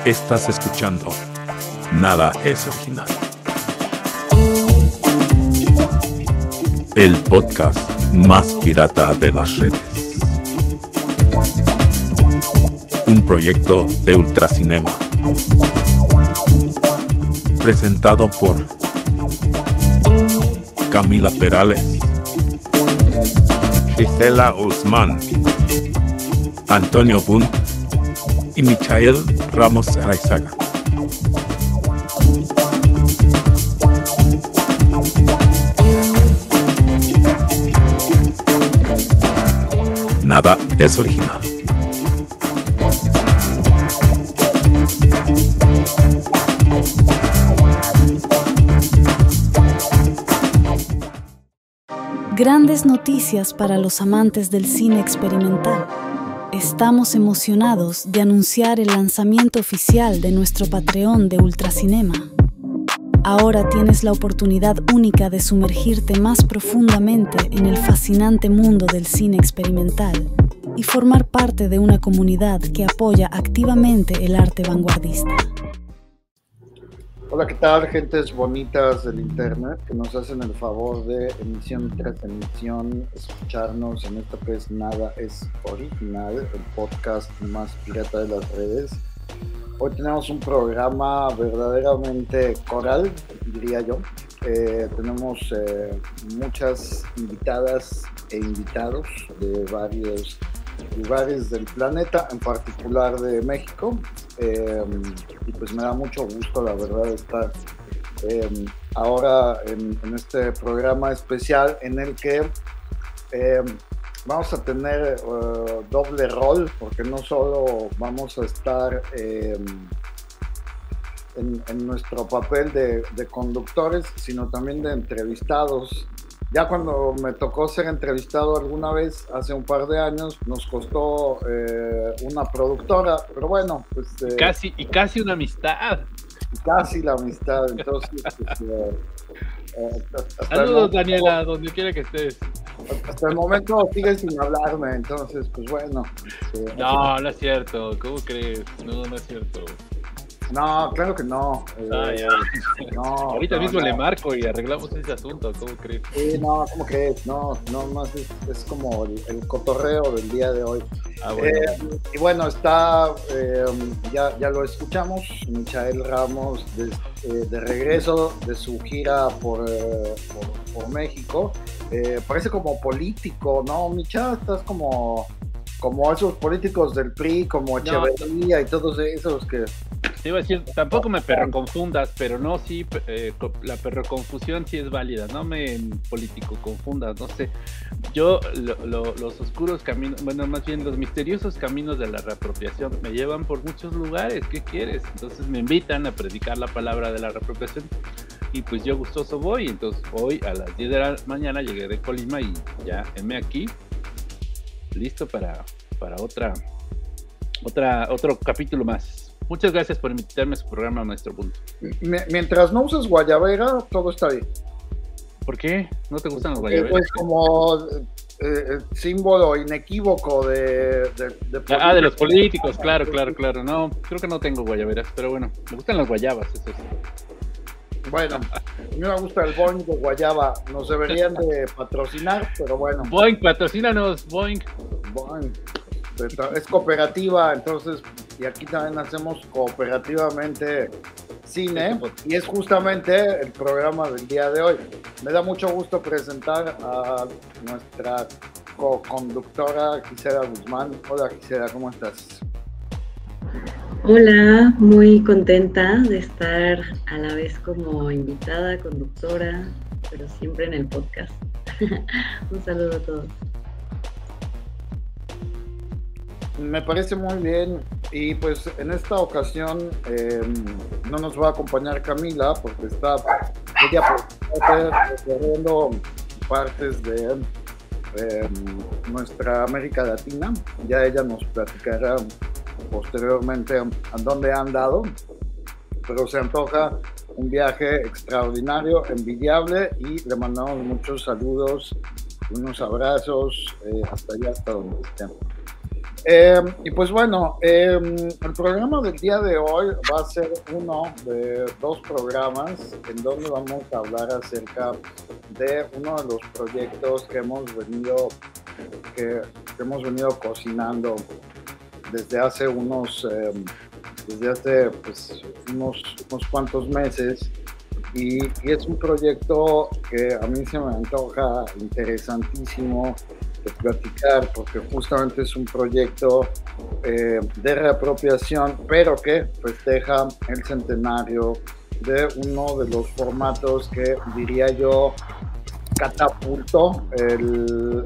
Estás escuchando Nada es Original, el podcast más pirata de las redes. Un proyecto de Ultracinema. Presentado por Camila Perales, Gisela Guzmán, Antonio Bunt y Michael Ramos Araizaga. Nada es original. Grandes noticias para los amantes del cine experimental. Estamos emocionados de anunciar el lanzamiento oficial de nuestro Patreon de Ultracinema. Ahora tienes la oportunidad única de sumergirte más profundamente en el fascinante mundo del cine experimental y formar parte de una comunidad que apoya activamente el arte vanguardista. Hola, ¿qué tal, gentes bonitas del internet que nos hacen el favor de emisión tras emisión escucharnos en esto que es Nada es Original, el podcast más pirata de las redes? Hoy tenemos un programa verdaderamente coral, diría yo. Tenemos muchas invitadas e invitados de varios lugares del planeta, en particular de México, y pues me da mucho gusto, la verdad, estar ahora en este programa especial en el que vamos a tener doble rol, porque no solo vamos a estar en nuestro papel de conductores, sino también de entrevistados. Ya cuando me tocó ser entrevistado alguna vez, hace un par de años, nos costó una productora, pero bueno, pues... Casi una amistad. Casi la amistad, entonces... Saludos, Daniela, donde quiera que estés. Hasta el momento sigue sin hablarme, entonces, pues bueno. No es cierto, ¿cómo crees? No es cierto. No, claro que no. Ya. No, ahorita mismo le marco y arreglamos ese asunto, ¿cómo crees? No, ¿cómo crees? No, más es como el cotorreo del día de hoy. Bueno. Y bueno, está, ya lo escuchamos, Michael Ramos de regreso de su gira por México. Parece como político, ¿no, Micha? Estás como esos políticos del PRI, como Echeverría y todos esos que... Te iba a decir, tampoco me perroconfundas, pero no, sí, la perroconfusión sí es válida, no me político confundas, no sé. Yo, los oscuros caminos, bueno, más bien los misteriosos caminos de la reapropiación me llevan por muchos lugares, ¿qué quieres? Entonces me invitan a predicar la palabra de la reapropiación y pues yo gustoso voy. Entonces hoy a las 10 de la mañana llegué de Colima y ya heme aquí, listo para otro capítulo más. Muchas gracias por invitarme a su programa, maestro Bunt. Mientras no uses guayabera, todo está bien. ¿Por qué? ¿No te gustan los guayaberas? Pues como símbolo inequívoco de de los políticos, claro. No, creo que no tengo guayaberas, pero bueno, me gustan las guayabas, eso sí. Bueno, a mí me gusta el Boing de guayaba. Nos deberían de patrocinar, pero bueno. Boing, patrocínanos, Boing. Es cooperativa, entonces, y aquí también hacemos cooperativamente cine, y es justamente el programa del día de hoy. Me da mucho gusto presentar a nuestra co-conductora Gisela Guzmán. Hola, Gisela, ¿cómo estás? Hola, muy contenta de estar a la vez como invitada, conductora, pero siempre en el podcast. Un saludo a todos. Me parece muy bien, y pues en esta ocasión no nos va a acompañar Camila porque ella recorriendo partes de nuestra América Latina. Ya ella nos platicará posteriormente a dónde ha andado, pero se antoja un viaje extraordinario, envidiable, y le mandamos muchos saludos, unos abrazos hasta allá, hasta donde estén. Y pues bueno, el programa del día de hoy va a ser uno de dos programas en donde vamos a hablar acerca de uno de los proyectos que hemos venido cocinando desde hace unos cuantos meses. Y es un proyecto que a mí se me antoja interesantísimo de platicar, porque justamente es un proyecto de reapropiación, pero que festeja el centenario de uno de los formatos que, diría yo, catapultó el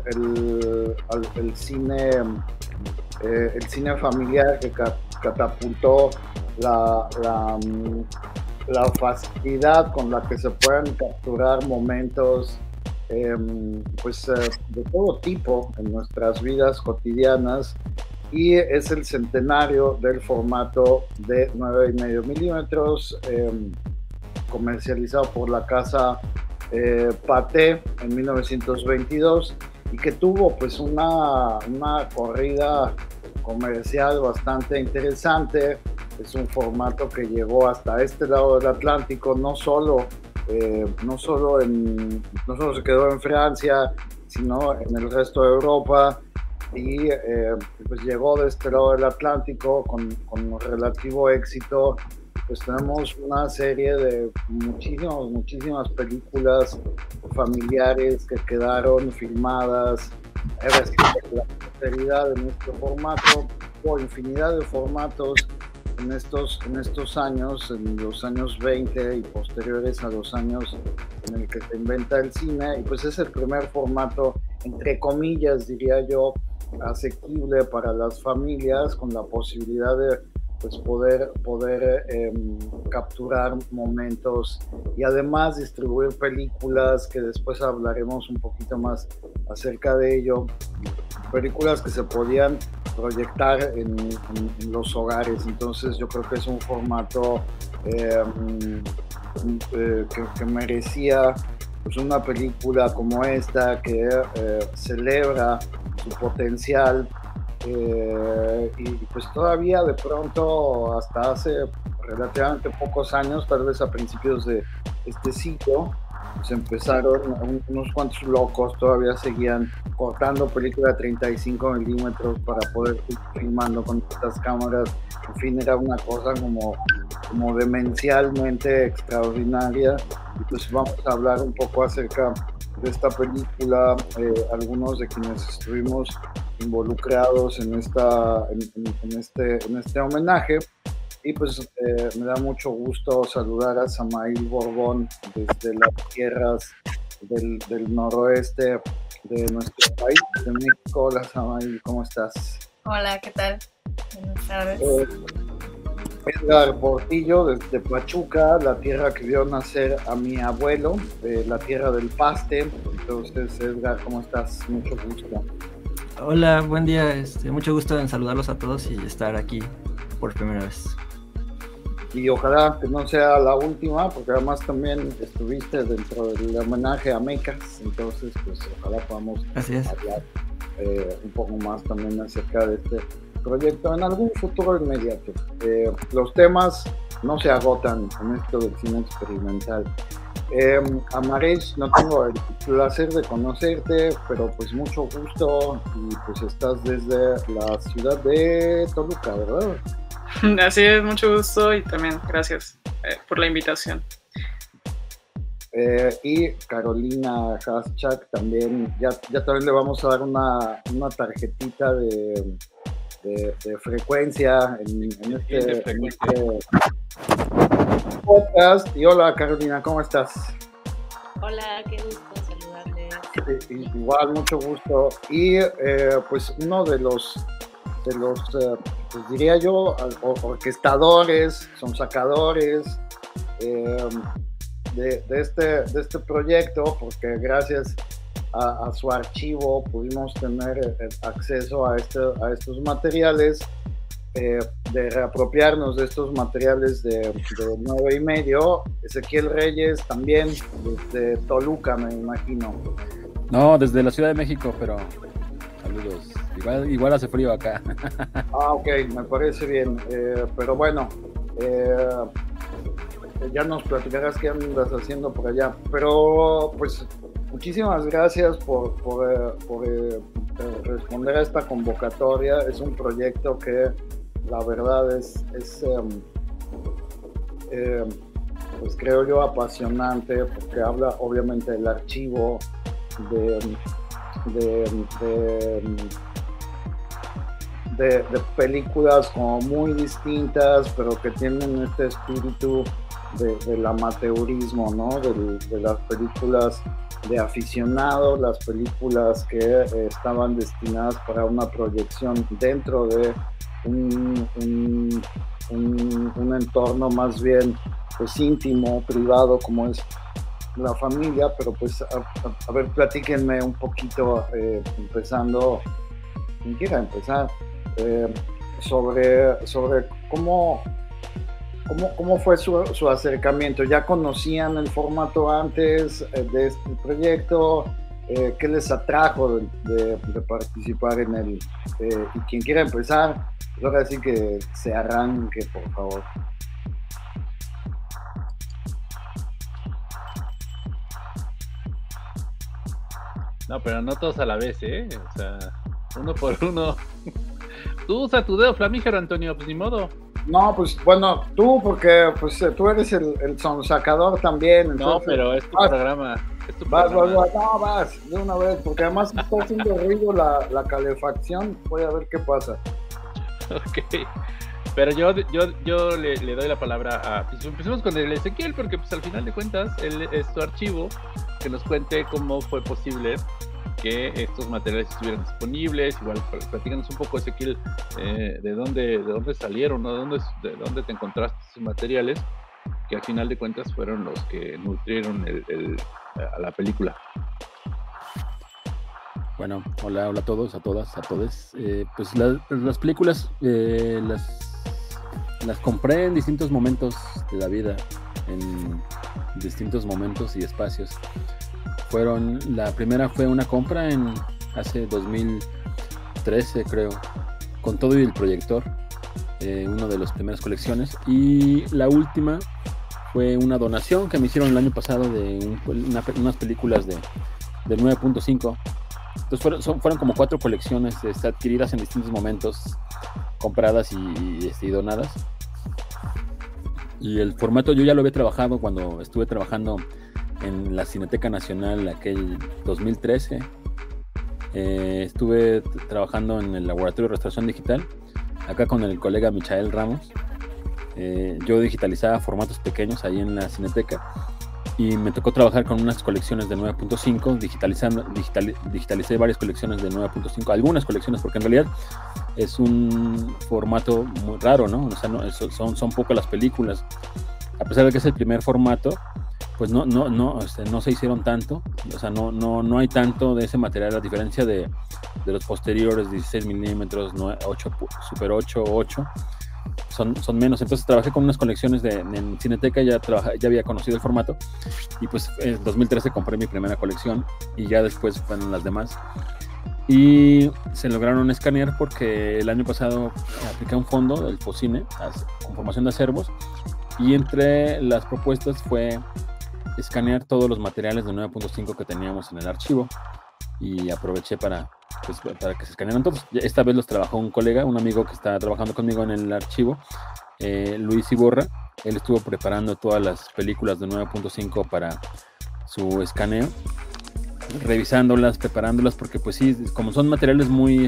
cine familiar, que catapultó la facilidad con la que se pueden capturar momentos de todo tipo en nuestras vidas cotidianas, y es el centenario del formato de 9,5 milímetros comercializado por la casa Pathé en 1922, y que tuvo pues una corrida comercial bastante interesante. Es un formato que llegó hasta este lado del Atlántico, no solo se quedó en Francia, sino en el resto de Europa, y pues llegó de este lado del Atlántico con relativo éxito. Pues tenemos una serie de muchísimas películas familiares que quedaron filmadas la posteridad en este formato, o infinidad de formatos en estos años, en los años 20 y posteriores a los años en el que se inventa el cine. Y pues es el primer formato, entre comillas, diría yo, asequible para las familias, con la posibilidad de pues poder capturar momentos y además distribuir películas, que después hablaremos un poquito más acerca de ello, películas que se podían proyectar en los hogares. Entonces yo creo que es un formato que merecía pues una película como esta, que celebra su potencial, y pues todavía de pronto, hasta hace relativamente pocos años, tal vez a principios de este siglo, pues empezaron unos cuantos locos, todavía seguían cortando película de 35 milímetros para poder ir filmando con estas cámaras. En fin, era una cosa como demencialmente extraordinaria. Y pues vamos a hablar un poco acerca de esta película, algunos de quienes estuvimos involucrados en este homenaje. Y pues me da mucho gusto saludar a Samael Borbón desde las tierras del noroeste de nuestro país, de México. Hola Samael, ¿cómo estás? Hola, ¿qué tal? Buenas tardes. Edgar Portillo desde Pachuca, la tierra que vio nacer a mi abuelo, la tierra del paste. Entonces, Edgar, ¿cómo estás? Mucho gusto. Hola, buen día, mucho gusto en saludarlos a todos y estar aquí por primera vez. Y ojalá que no sea la última, porque además también estuviste dentro del homenaje a Mecas, entonces pues ojalá podamos hablar un poco más también acerca de este proyecto en algún futuro inmediato. Los temas no se agotan en esto del cine experimental. Amaresh, no tengo el placer de conocerte, pero pues mucho gusto, y pues estás desde la ciudad de Toluca, ¿verdad? Así es, mucho gusto, y también gracias por la invitación. Y Carolina Haschak también, ya también le vamos a dar una tarjetita de frecuencia en este podcast. Y hola Carolina, ¿cómo estás? Hola, qué gusto saludarles. Igual, mucho gusto. Y pues uno de los pues diría yo, orquestadores, sonsacadores de este proyecto, porque gracias a su archivo pudimos tener acceso a estos materiales, de reapropiarnos de estos materiales de 9,5. Ezequiel Reyes también, desde Toluca, me imagino. No, desde la Ciudad de México, pero saludos. Igual hace frío acá. Ok, me parece bien. Pero bueno, ya nos platicarás qué andas haciendo por allá. Pero pues muchísimas gracias por responder a esta convocatoria. Es un proyecto que la verdad es pues creo yo apasionante, porque habla obviamente del archivo de películas como muy distintas, pero que tienen este espíritu del amateurismo, ¿no? De las películas de aficionados, las películas que estaban destinadas para una proyección dentro de un entorno más bien pues íntimo, privado, como es la familia. Pero pues a ver, platíquenme un poquito, empezando, quien quiera empezar, sobre cómo fue su acercamiento. ¿Ya conocían el formato antes de este proyecto? ¿Qué les atrajo de participar en él? Y quien quiera empezar, pues ahora sí que se arranque, por favor. No, pero no todos a la vez, o sea, uno por uno. Tú usa tu dedo flamígero, Antonio, pues ni modo. No, pues bueno, tú, porque pues tú eres el sonsacador también. Entonces, no, pero es tu programa. Vas, de una vez, porque además está haciendo ruido la calefacción. Voy a ver qué pasa. Ok, pero yo le doy la palabra a... Pues empecemos con el Ezequiel, porque pues al final de cuentas él es tu archivo, que nos cuente cómo fue posible que estos materiales estuvieran disponibles. Igual platícanos un poco, Ezequiel, de dónde salieron, ¿no? de dónde te encontraste esos materiales, que al final de cuentas fueron los que nutrieron a la película. Bueno, hola a todos, a todas, a todes. Pues las películas las compré en distintos momentos de la vida, en distintos momentos y espacios. La primera fue una compra hace 2013, creo, con todo y el proyector, una de las primeras colecciones. Y la última fue una donación que me hicieron el año pasado de unas películas de 9.5. Entonces fueron como 4 colecciones adquiridas en distintos momentos, compradas y donadas. Y el formato yo ya lo había trabajado cuando estuve trabajando en la Cineteca Nacional aquel 2013. Estuve trabajando en el Laboratorio de Restauración Digital, acá con el colega Michael Ramos. Yo digitalizaba formatos pequeños ahí en la Cineteca, y me tocó trabajar con unas colecciones de 9.5, digitalicé varias colecciones de 9.5, algunas colecciones, porque en realidad es un formato muy raro, ¿no? O sea, son pocas las películas, a pesar de que es el primer formato. Pues no se hicieron tanto, o sea, no hay tanto de ese material, a diferencia de los posteriores 16 milímetros, 8, Super 8, 8, son menos. Entonces trabajé con unas colecciones en Cineteca, ya había conocido el formato, y pues en 2013 compré mi primera colección, y ya después fueron las demás. Y se lograron escanear porque el año pasado apliqué un fondo del FOCINE, con formación de acervos, y entre las propuestas fue escanear todos los materiales de 9.5 que teníamos en el archivo, y aproveché para que se escanearan todos. Esta vez los trabajó un colega, un amigo que está trabajando conmigo en el archivo, Luis Iborra. Él estuvo preparando todas las películas de 9.5 para su escaneo, revisándolas, preparándolas, porque pues sí, como son materiales muy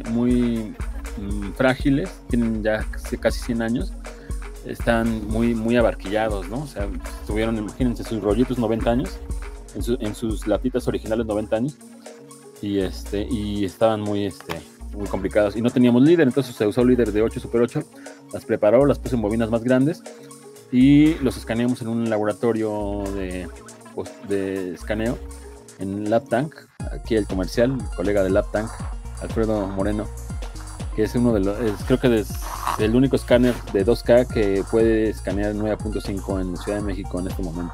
frágiles, tienen ya casi 100 años, están muy abarquillados, ¿no? O sea, tuvieron, imagínense, sus rollitos 90 años, en sus latitas originales 90 años, y estaban muy complicados, y no teníamos líder. Entonces se usó líder de 8 Super 8, las preparó, las puso en bobinas más grandes, y los escaneamos en un laboratorio de escaneo en LabTank. Aquí el comercial, el colega de LabTank, Alfredo Moreno, que es creo que es el único escáner de 2K que puede escanear 9.5 en Ciudad de México en este momento.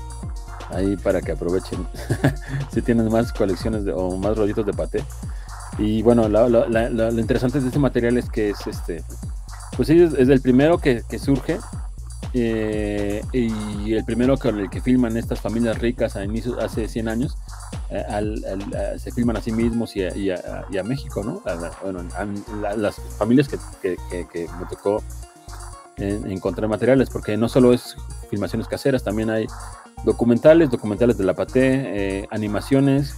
Ahí para que aprovechen si tienen más colecciones o más rollitos de paté. Y bueno, lo interesante de este material es que es pues sí, es el primero que surge, y el primero con el que filman estas familias ricas a inicios, hace 100 años, se filman a sí mismos y a México, ¿no? Las familias que me tocó encontrar materiales, porque no solo es filmaciones caseras, también hay documentales de la Pathé, animaciones,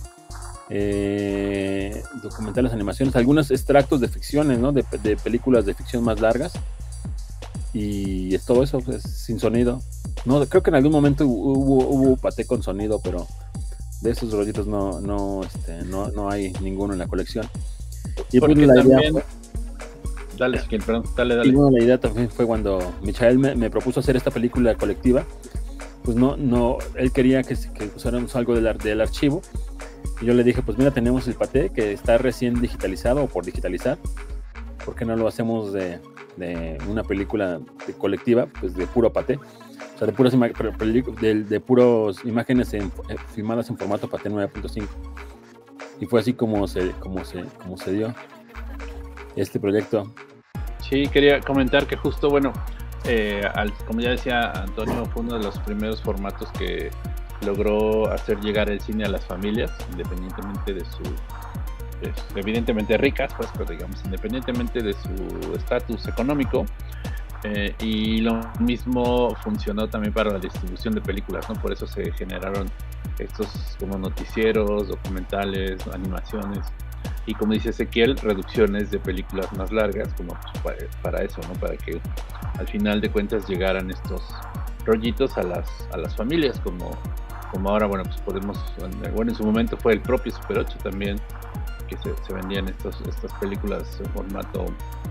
algunos extractos de ficciones, ¿no? De películas de ficción más largas, y es todo eso, pues, sin sonido. No, creo que en algún momento hubo Pathé con sonido, pero de esos rollitos no hay ninguno en la colección. Y pues la idea fue, dale. Y bueno, la idea también fue cuando Michael me propuso hacer esta película colectiva. Pues no, él quería que usáramos algo del archivo, y yo le dije, pues mira, tenemos el Pathé que está recién digitalizado o por digitalizar, ¿por qué no lo hacemos de una película colectiva, pues de puro Pathé? O sea, de puras imágenes filmadas en formato Pathé 9.5. Y fue así como se dio este proyecto. Sí, quería comentar que justo, bueno, como ya decía Antonio, fue uno de los primeros formatos que logró hacer llegar el cine a las familias, independientemente de evidentemente ricas, pues, pero digamos, independientemente de su estatus económico. Y lo mismo funcionó también para la distribución de películas, ¿no? Por eso se generaron estos como noticieros, documentales, animaciones, y como dice Ezequiel, reducciones de películas más largas, como pues, para eso, ¿no? Para que al final de cuentas llegaran estos rollitos a las familias, como ahora, bueno, pues podemos, bueno, en su momento fue el propio Super 8 también, que se vendían estas películas en formato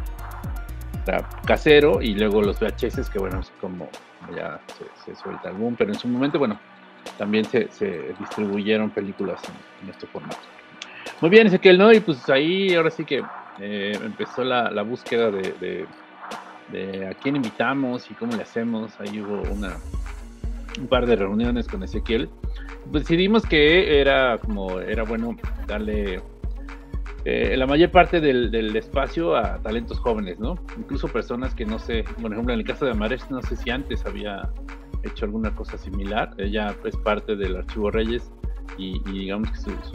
casero, y luego los VHS, que bueno, es como ya se suelta algún, pero en su momento, bueno, también se distribuyeron películas en este formato. Muy bien, Ezequiel, ¿no? Y pues ahí ahora sí que empezó la búsqueda de a quién invitamos y cómo le hacemos. Ahí hubo un par de reuniones con Ezequiel. Pues decidimos que era bueno darle la mayor parte del espacio a talentos jóvenes, ¿no? Incluso personas que no sé, por ejemplo, en el caso de Amaresh, no sé si antes había hecho alguna cosa similar. Ella es parte del Archivo Reyes, y digamos que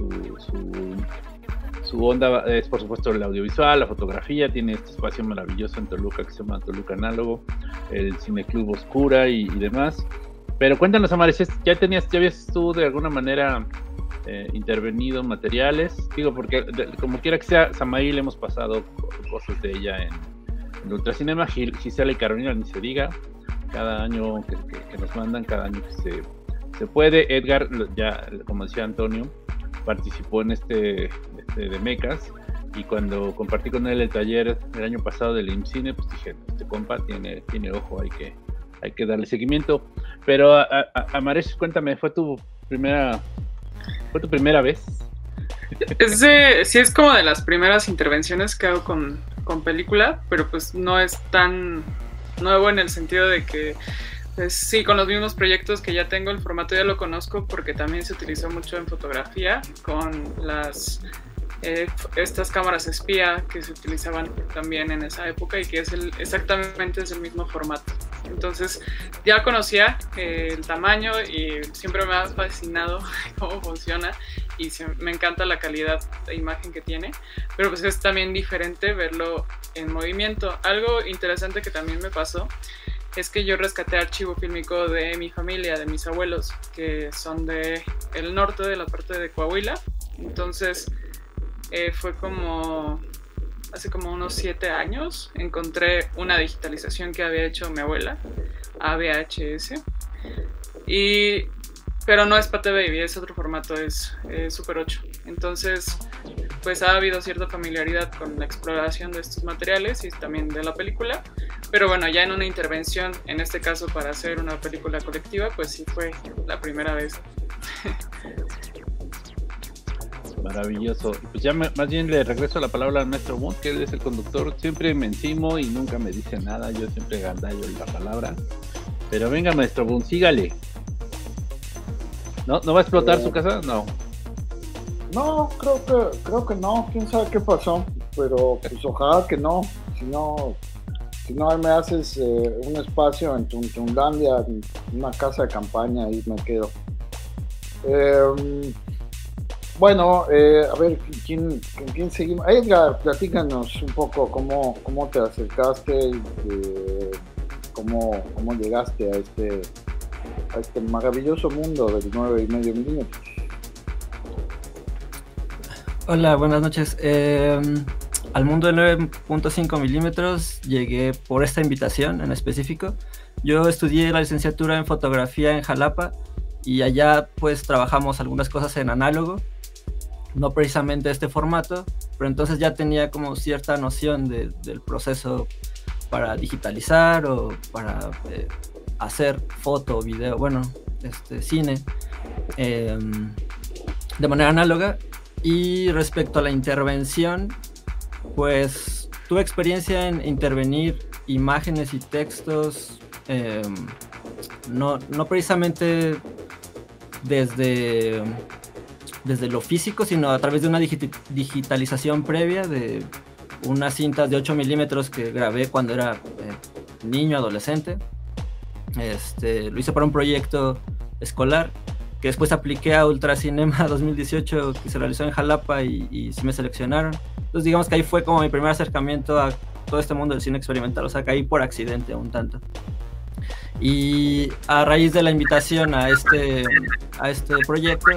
su onda es, por supuesto, el audiovisual, la fotografía. Tiene este espacio maravilloso en Toluca que se llama Toluca Análogo, el Cineclub Oscura y demás. Pero cuéntanos, Amaresh, ¿ya habías tú de alguna manera intervenido en materiales? Digo, porque como quiera que sea, Samael, hemos pasado cosas de ella en Ultracinema. Gisela y Carolina, ni se diga, cada año que nos mandan, cada año que se puede. Edgar, ya como decía Antonio, participó en este de Mecas, y cuando compartí con él el taller el año pasado del IMCINE, pues dije, este compa tiene ojo, hay que darle seguimiento. Pero Amaresh, cuéntame, ¿fue tu primera vez? Sí, es como de las primeras intervenciones que hago con película, pero pues no es tan nuevo en el sentido de que, pues sí, con los mismos proyectos que ya tengo, el formato ya lo conozco porque también se utilizó mucho en fotografía con estas cámaras espía que se utilizaban también en esa época, y que exactamente es el mismo formato. Entonces ya conocía el tamaño y siempre me ha fascinado cómo funciona, y me encanta la calidad de imagen que tiene, pero pues es también diferente verlo en movimiento. Algo interesante que también me pasó es que yo rescaté archivo fílmico de mi familia, de mis abuelos, que son de el norte, de la parte de Coahuila. Entonces fue hace como unos 7 años, encontré una digitalización que había hecho mi abuela a VHS, pero no es Pathé Baby, es otro formato, es Super 8. Entonces, pues ha habido cierta familiaridad con la exploración de estos materiales y también de la película, pero bueno, ya en una intervención, en este caso para hacer una película colectiva, pues sí fue la primera vez. Maravilloso. Pues ya más bien le regreso la palabra al maestro Boone, que él es el conductor. Siempre me encimo y nunca me dice nada, yo siempre gandallo la palabra. Pero venga, maestro Boone, sígale. ¿No va a explotar su casa? No. No, creo que no, quién sabe qué pasó, pero pues ojalá que no, si no ahí me haces un espacio en Tunlandia, una casa de campaña, ahí me quedo. Bueno, a ver, ¿con quién seguimos? Edgar, platícanos un poco cómo te acercaste, cómo llegaste a este maravilloso mundo del 9,5 milímetros. Hola, buenas noches. Al mundo de 9.5 milímetros llegué por esta invitación en específico. Yo estudié la licenciatura en fotografía en Jalapa y allá pues trabajamos algunas cosas en análogo, no precisamente este formato, pero entonces ya tenía como cierta noción del proceso para digitalizar o para hacer foto, video, bueno, cine de manera análoga. Y respecto a la intervención, pues tuve experiencia en intervenir imágenes y textos, no precisamente desde lo físico, sino a través de una digitalización previa de unas cintas de 8 milímetros que grabé cuando era niño, adolescente. Lo hice para un proyecto escolar que después apliqué a Ultracinema 2018, que se realizó en Jalapa y sí me seleccionaron. Entonces digamos que ahí fue como mi primer acercamiento a todo este mundo del cine experimental, o sea, caí por accidente un tanto. Y a raíz de la invitación a este proyecto,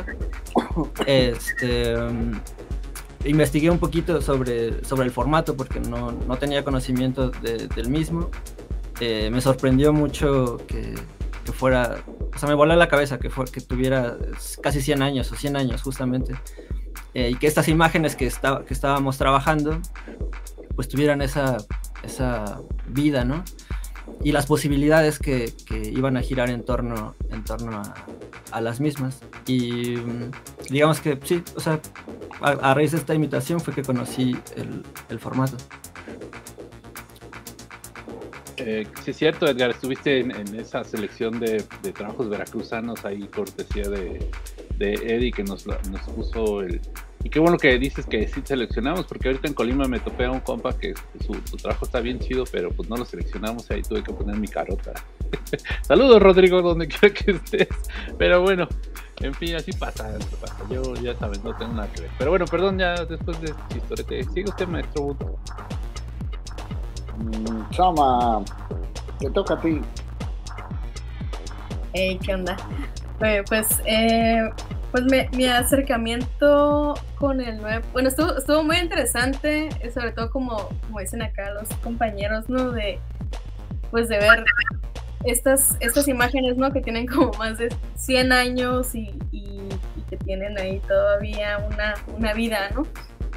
investigué un poquito sobre el formato porque no tenía conocimiento del mismo. Me sorprendió mucho que fuera, o sea, me voló la cabeza que tuviera casi 100 años o 100 años justamente, y que estas imágenes que estábamos trabajando pues tuvieran esa vida, ¿no? Y las posibilidades que iban a girar en torno a las mismas. Y digamos que sí, o sea, a raíz de esta invitación fue que conocí el formato. Sí, es cierto, Edgar, estuviste en esa selección de trabajos veracruzanos ahí, cortesía de Eddie, que nos puso el... Y qué bueno que dices que sí seleccionamos, porque ahorita en Colima me topé a un compa que su trabajo está bien chido, pero pues no lo seleccionamos y ahí tuve que poner mi carota. Saludos, Rodrigo, donde quiera que estés. Pero bueno, en fin, así pasa. Yo, ya sabes, no tengo nada que ver. Pero bueno, perdón, ya después de este historiete. Sigue usted, maestro Buto. Chama, te toca a ti. ¿Qué onda? Pues mi acercamiento con el 9, bueno, estuvo muy interesante, sobre todo como dicen acá los compañeros, ¿no? De ver estas imágenes, ¿no? Que tienen como más de 100 años y que tienen ahí todavía una vida, ¿no?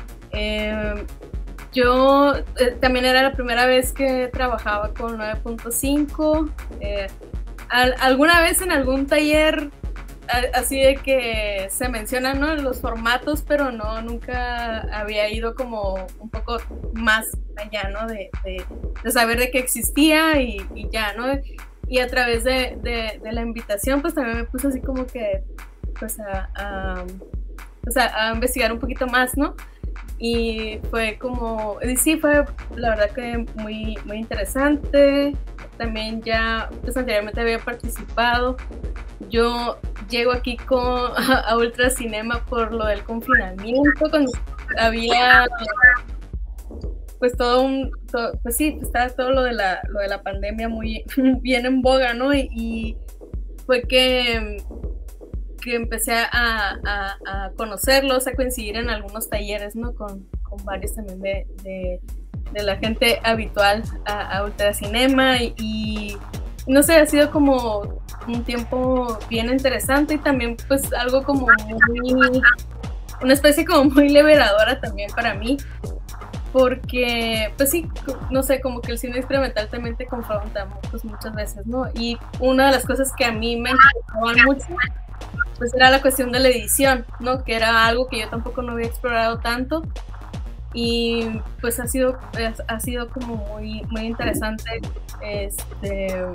Yo también era la primera vez que trabajaba con 9.5. Alguna vez en algún taller así de que se mencionan, ¿no?, los formatos, pero nunca había ido como un poco más allá, ¿no? De saber de qué existía y ya, ¿no? Y a través de la invitación, pues también me puse así como que, pues a investigar un poquito más, ¿no? Y fue como, sí, fue la verdad que muy, muy interesante. También ya, pues anteriormente había participado. Yo llego aquí a Ultracinema por lo del confinamiento, cuando había pues estaba todo lo de la pandemia muy bien en boga, ¿no? Y fue que empecé a conocerlos, a coincidir en algunos talleres, ¿no? Con varios también de la gente habitual a Ultracinema y no sé, ha sido como un tiempo bien interesante y también pues algo como una especie como muy liberadora también para mí, porque pues sí, no sé, como que el cine experimental también te confronta pues, muchas veces, ¿no? Y una de las cosas que a mí me interesaban mucho pues era la cuestión de la edición, ¿no? Que era algo que yo tampoco no había explorado tanto y pues ha sido como muy, muy interesante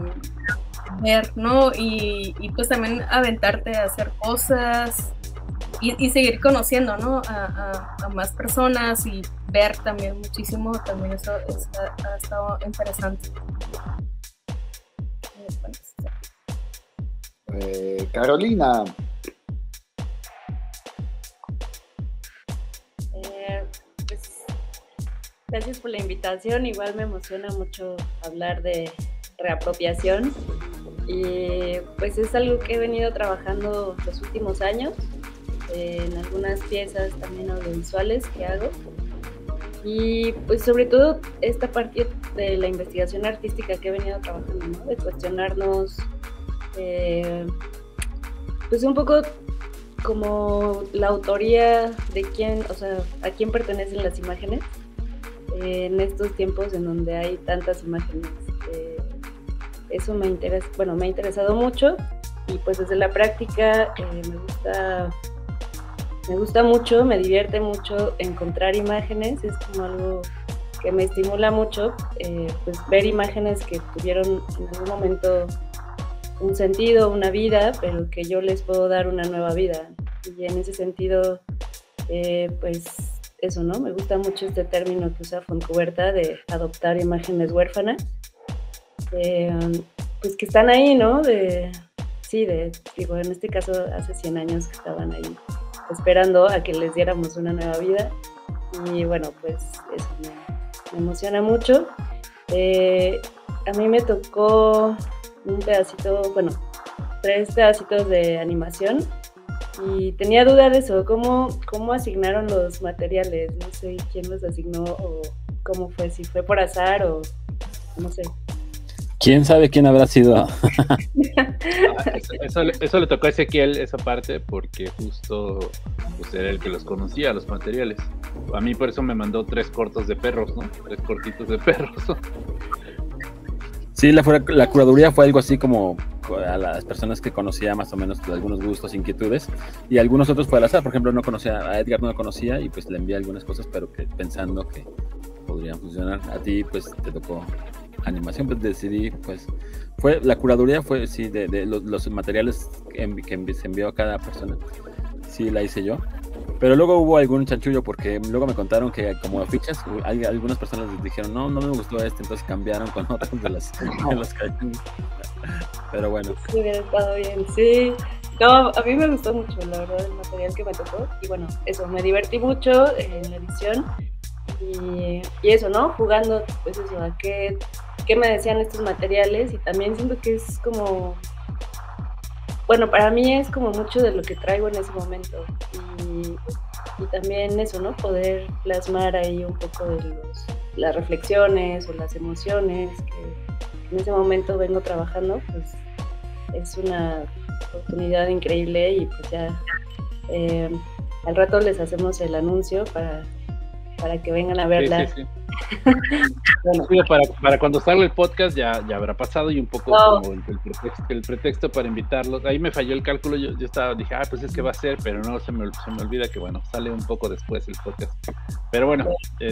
ver, ¿no? Y pues también aventarte a hacer cosas y seguir conociendo, ¿no? A más personas y ver también muchísimo, también eso ha estado interesante. Carolina. Pues, gracias por la invitación, igual me emociona mucho hablar de reapropiación y pues es algo que he venido trabajando los últimos años en algunas piezas también audiovisuales que hago y pues sobre todo esta parte de la investigación artística que he venido trabajando, ¿no? De cuestionarnos pues un poco como la autoría de quién, o sea, a quién pertenecen las imágenes en estos tiempos en donde hay tantas imágenes. Eso me ha interesado mucho y pues desde la práctica me gusta mucho, me divierte mucho encontrar imágenes, es como algo que me estimula mucho, pues ver imágenes que tuvieron en algún momento un sentido, una vida, pero que yo les puedo dar una nueva vida. Y en ese sentido, pues eso, ¿no? Me gusta mucho este término que usa Fontcuberta de adoptar imágenes huérfanas, pues que están ahí, ¿no? Digo, en este caso hace 100 años que estaban ahí esperando a que les diéramos una nueva vida. Y bueno, pues eso me emociona mucho. A mí me tocó un pedacito, bueno, 3 pedacitos de animación y tenía duda de eso, cómo asignaron los materiales, no sé quién los asignó o cómo fue, si fue por azar o no sé. ¿Quién sabe quién habrá sido? Eso le tocó a Ezequiel, esa parte, porque justo pues, era el que los conocía, los materiales. A mí por eso me mandó 3 cortos de perros, ¿no? 3 cortitos de perros. Sí, la curaduría fue algo así como a las personas que conocía más o menos algunos gustos, inquietudes, y algunos otros fue al azar. Por ejemplo, a Edgar no lo conocía y pues le envié algunas cosas, pero que pensando que podrían funcionar. A ti pues te tocó animación, pues decidí, pues la curaduría fue sí de los materiales que se envió a cada persona, sí la hice yo. Pero luego hubo algún chanchullo porque luego me contaron que como fichas, algunas personas les dijeron no me gustó entonces cambiaron con otras de las canciones. Pero bueno. Sí, hubiera estado bien, sí. No, a mí me gustó mucho, la verdad, el material que me tocó. Y bueno, eso, me divertí mucho en la edición. Y eso, ¿no? Jugando, pues eso, a qué me decían estos materiales. Y también siento que es como... Bueno, para mí es como mucho de lo que traigo en ese momento y también eso, ¿no? Poder plasmar ahí un poco de las reflexiones o las emociones que en ese momento vengo trabajando, pues es una oportunidad increíble y pues ya al rato les hacemos el anuncio para que vengan a verla. Sí. Bueno, para cuando salga el podcast ya habrá pasado y un poco como el pretexto para invitarlos. Ahí me falló el cálculo, yo dije, pues es que va a ser, pero no se me olvida que bueno, sale un poco después el podcast. Pero bueno,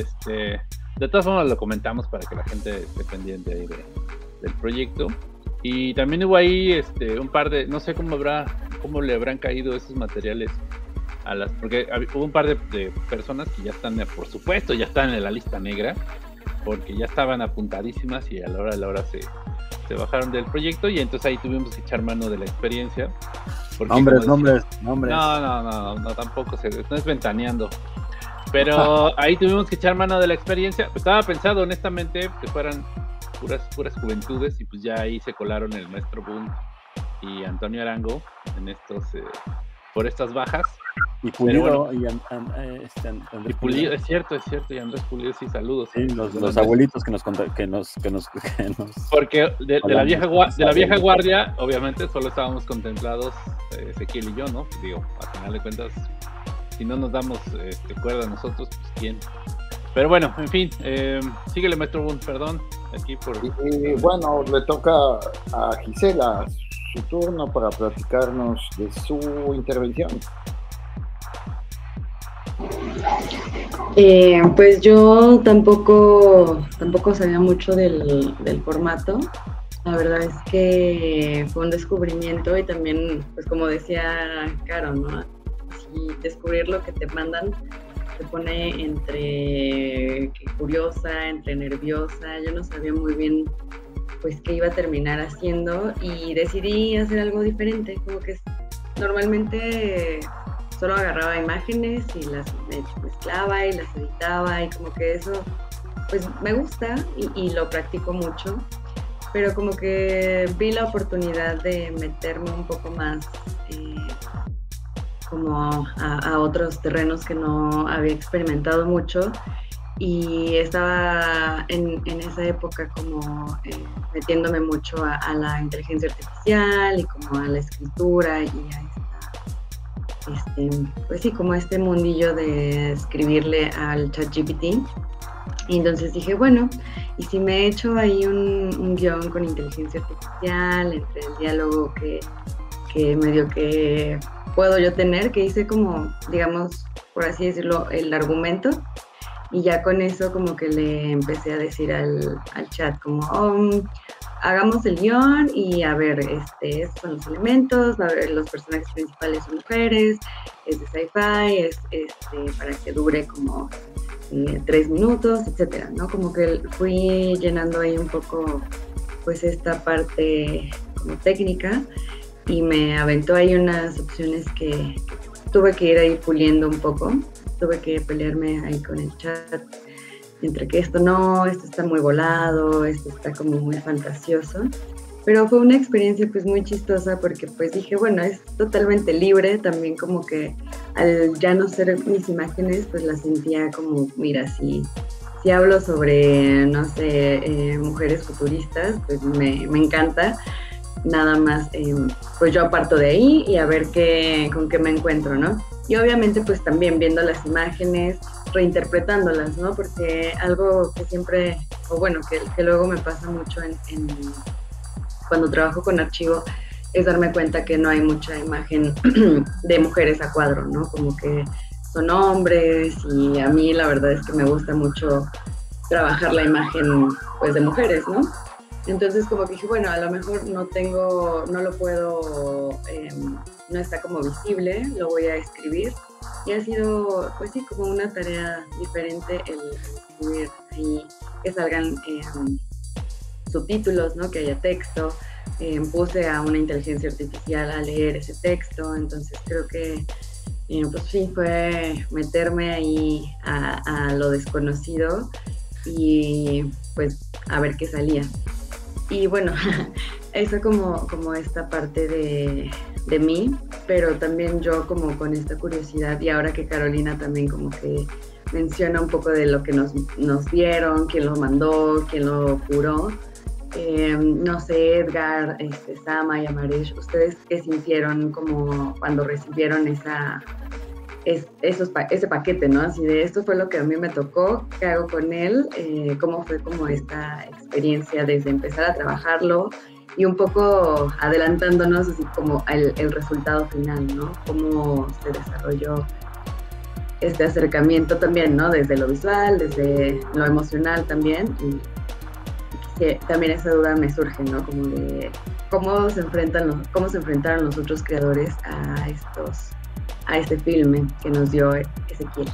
de todas formas lo comentamos para que la gente esté pendiente ahí del proyecto. Y también hubo ahí un par de, no sé cómo le habrán caído esos materiales porque hubo un par de personas que ya están, por supuesto, ya están en la lista negra, porque ya estaban apuntadísimas y a la hora se bajaron del proyecto y entonces ahí tuvimos que echar mano de la experiencia. Nombres. No, tampoco no es ventaneando. Pero ahí tuvimos que echar mano de la experiencia. Estaba pensado, honestamente, que fueran puras juventudes y pues ya ahí se colaron el maestro Boone y Antonio Arango en por estas bajas. Y Pulido, bueno, Andrés Pulido, es cierto, y Andrés Pulido, sí, saludos. Sí, los abuelitos que nos porque de la vieja guardia, obviamente, solo estábamos contemplados Ezequiel y yo, ¿no? Digo, a final de cuentas, si no nos damos cuerda nosotros, pues quién. Pero bueno, en fin, síguele, maestro Boone, perdón, aquí por... Y bueno, le toca a Gisela su turno para platicarnos de su intervención. Pues yo tampoco sabía mucho del formato. La verdad es que fue un descubrimiento y también, pues como decía Caro, ¿no? y descubrir lo que te mandan te pone entre curiosa, entre nerviosa. Yo no sabía muy bien pues qué iba a terminar haciendo y decidí hacer algo diferente, como que normalmente solo agarraba imágenes y las mezclaba y las editaba y como que eso pues me gusta y lo practico mucho, pero como que vi la oportunidad de meterme un poco más como a otros terrenos que no había experimentado mucho y estaba en esa época como metiéndome mucho a la inteligencia artificial y como a la escritura y a pues sí, como este mundillo de escribirle al ChatGPT. Y entonces dije, bueno, y si me echo ahí un guión con inteligencia artificial, entre el diálogo que medio que puedo yo tener, que hice como, digamos, por así decirlo, el argumento, y ya con eso como que le empecé a decir al chat como, hagamos el guión y a ver, estos son los elementos, a ver, los personajes principales son mujeres, es de sci-fi, es para que dure como 3 minutos, etcétera, ¿no? Como que fui llenando ahí un poco pues esta parte como técnica y me aventó ahí unas opciones que tuve que ir ahí puliendo un poco, tuve que pelearme ahí con el chat entre que esto está muy volado, esto está como muy fantasioso, pero fue una experiencia pues muy chistosa porque pues dije, bueno, es totalmente libre, también como que al ya no ser mis imágenes pues las sentía como, mira, si hablo sobre, no sé, mujeres futuristas, pues me encanta, nada más pues yo aparto de ahí y a ver con qué me encuentro, ¿no? Y obviamente pues también viendo las imágenes, reinterpretándolas, ¿no? Porque algo que siempre, o bueno, que luego me pasa mucho cuando trabajo con archivo, es darme cuenta que no hay mucha imagen de mujeres a cuadro, ¿no? Como que son hombres y a mí la verdad es que me gusta mucho trabajar la imagen pues de mujeres, ¿no? Entonces como que dije, bueno, a lo mejor no lo puedo, no está como visible, lo voy a escribir. Y ha sido, pues sí, como una tarea diferente el escribir ahí, que salgan subtítulos, ¿no? Que haya texto. Puse a una inteligencia artificial a leer ese texto, entonces creo que, pues sí, fue meterme ahí a lo desconocido y pues a ver qué salía. Y bueno, eso como esta parte de mí, pero también yo como con esta curiosidad y ahora que Carolina también como que menciona un poco de lo que nos dieron, quién lo mandó, quién lo curó, no sé, Edgar, Sama y Amaresh, ¿ustedes qué sintieron como cuando recibieron ese paquete, ¿no? Así de esto fue lo que a mí me tocó, ¿qué hago con él? ¿Cómo fue como esta experiencia desde empezar a trabajarlo? Y un poco adelantándonos así como el resultado final, ¿no? Cómo se desarrolló este acercamiento también, ¿no? Desde lo visual, desde lo emocional también. Y también esa duda me surge, ¿no? Como de cómo se enfrentaron los otros creadores a este filme que nos dio Ezequiel.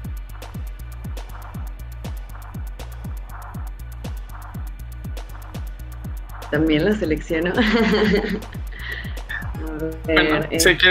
También la selecciono. Bueno,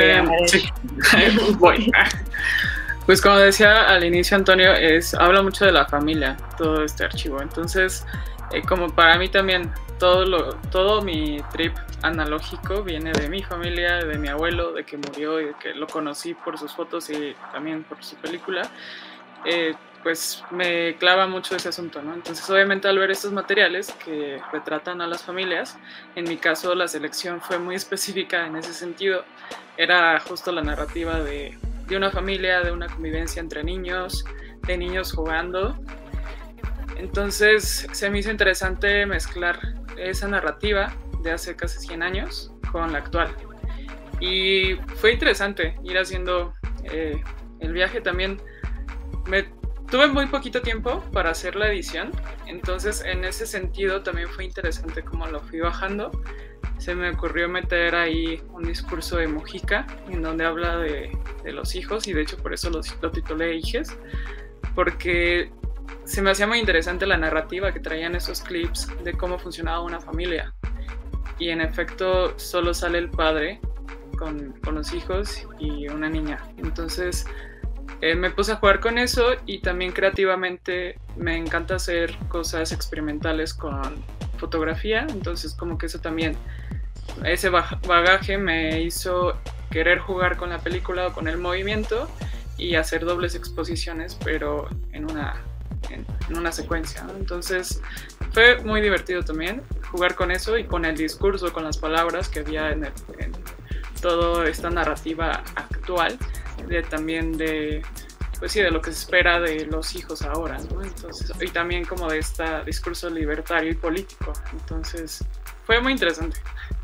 voy. Pues como decía al inicio Antonio, habla mucho de la familia, todo este archivo. Entonces, como para mí también, todo mi trip analógico viene de mi familia, de mi abuelo, de que murió y de que lo conocí por sus fotos y también por su película. Pues me clava mucho ese asunto, ¿no? Entonces, obviamente, al ver estos materiales que retratan a las familias, en mi caso la selección fue muy específica en ese sentido. Era justo la narrativa de una familia, de una convivencia entre niños, de niños jugando. Entonces, se me hizo interesante mezclar esa narrativa de hace casi 100 años con la actual. Y fue interesante ir haciendo el viaje también. Tuve muy poquito tiempo para hacer la edición, entonces en ese sentido también fue interesante cómo lo fui bajando, se me ocurrió meter ahí un discurso de Mujica, en donde habla de los hijos, y de hecho por eso lo titulé Hijes, porque se me hacía muy interesante la narrativa que traían esos clips de cómo funcionaba una familia. Y en efecto solo sale el padre con los hijos y una niña. Entonces me puse a jugar con eso, y también creativamente me encanta hacer cosas experimentales con fotografía. Entonces como que eso también, ese bagaje me hizo querer jugar con la película o con el movimiento y hacer dobles exposiciones, pero en una secuencia, ¿no? Entonces fue muy divertido también jugar con eso y con el discurso, con las palabras que había en toda esta narrativa actual, también de lo que se espera de los hijos ahora, ¿no? Entonces, y también como de este discurso libertario y político. Entonces fue muy interesante.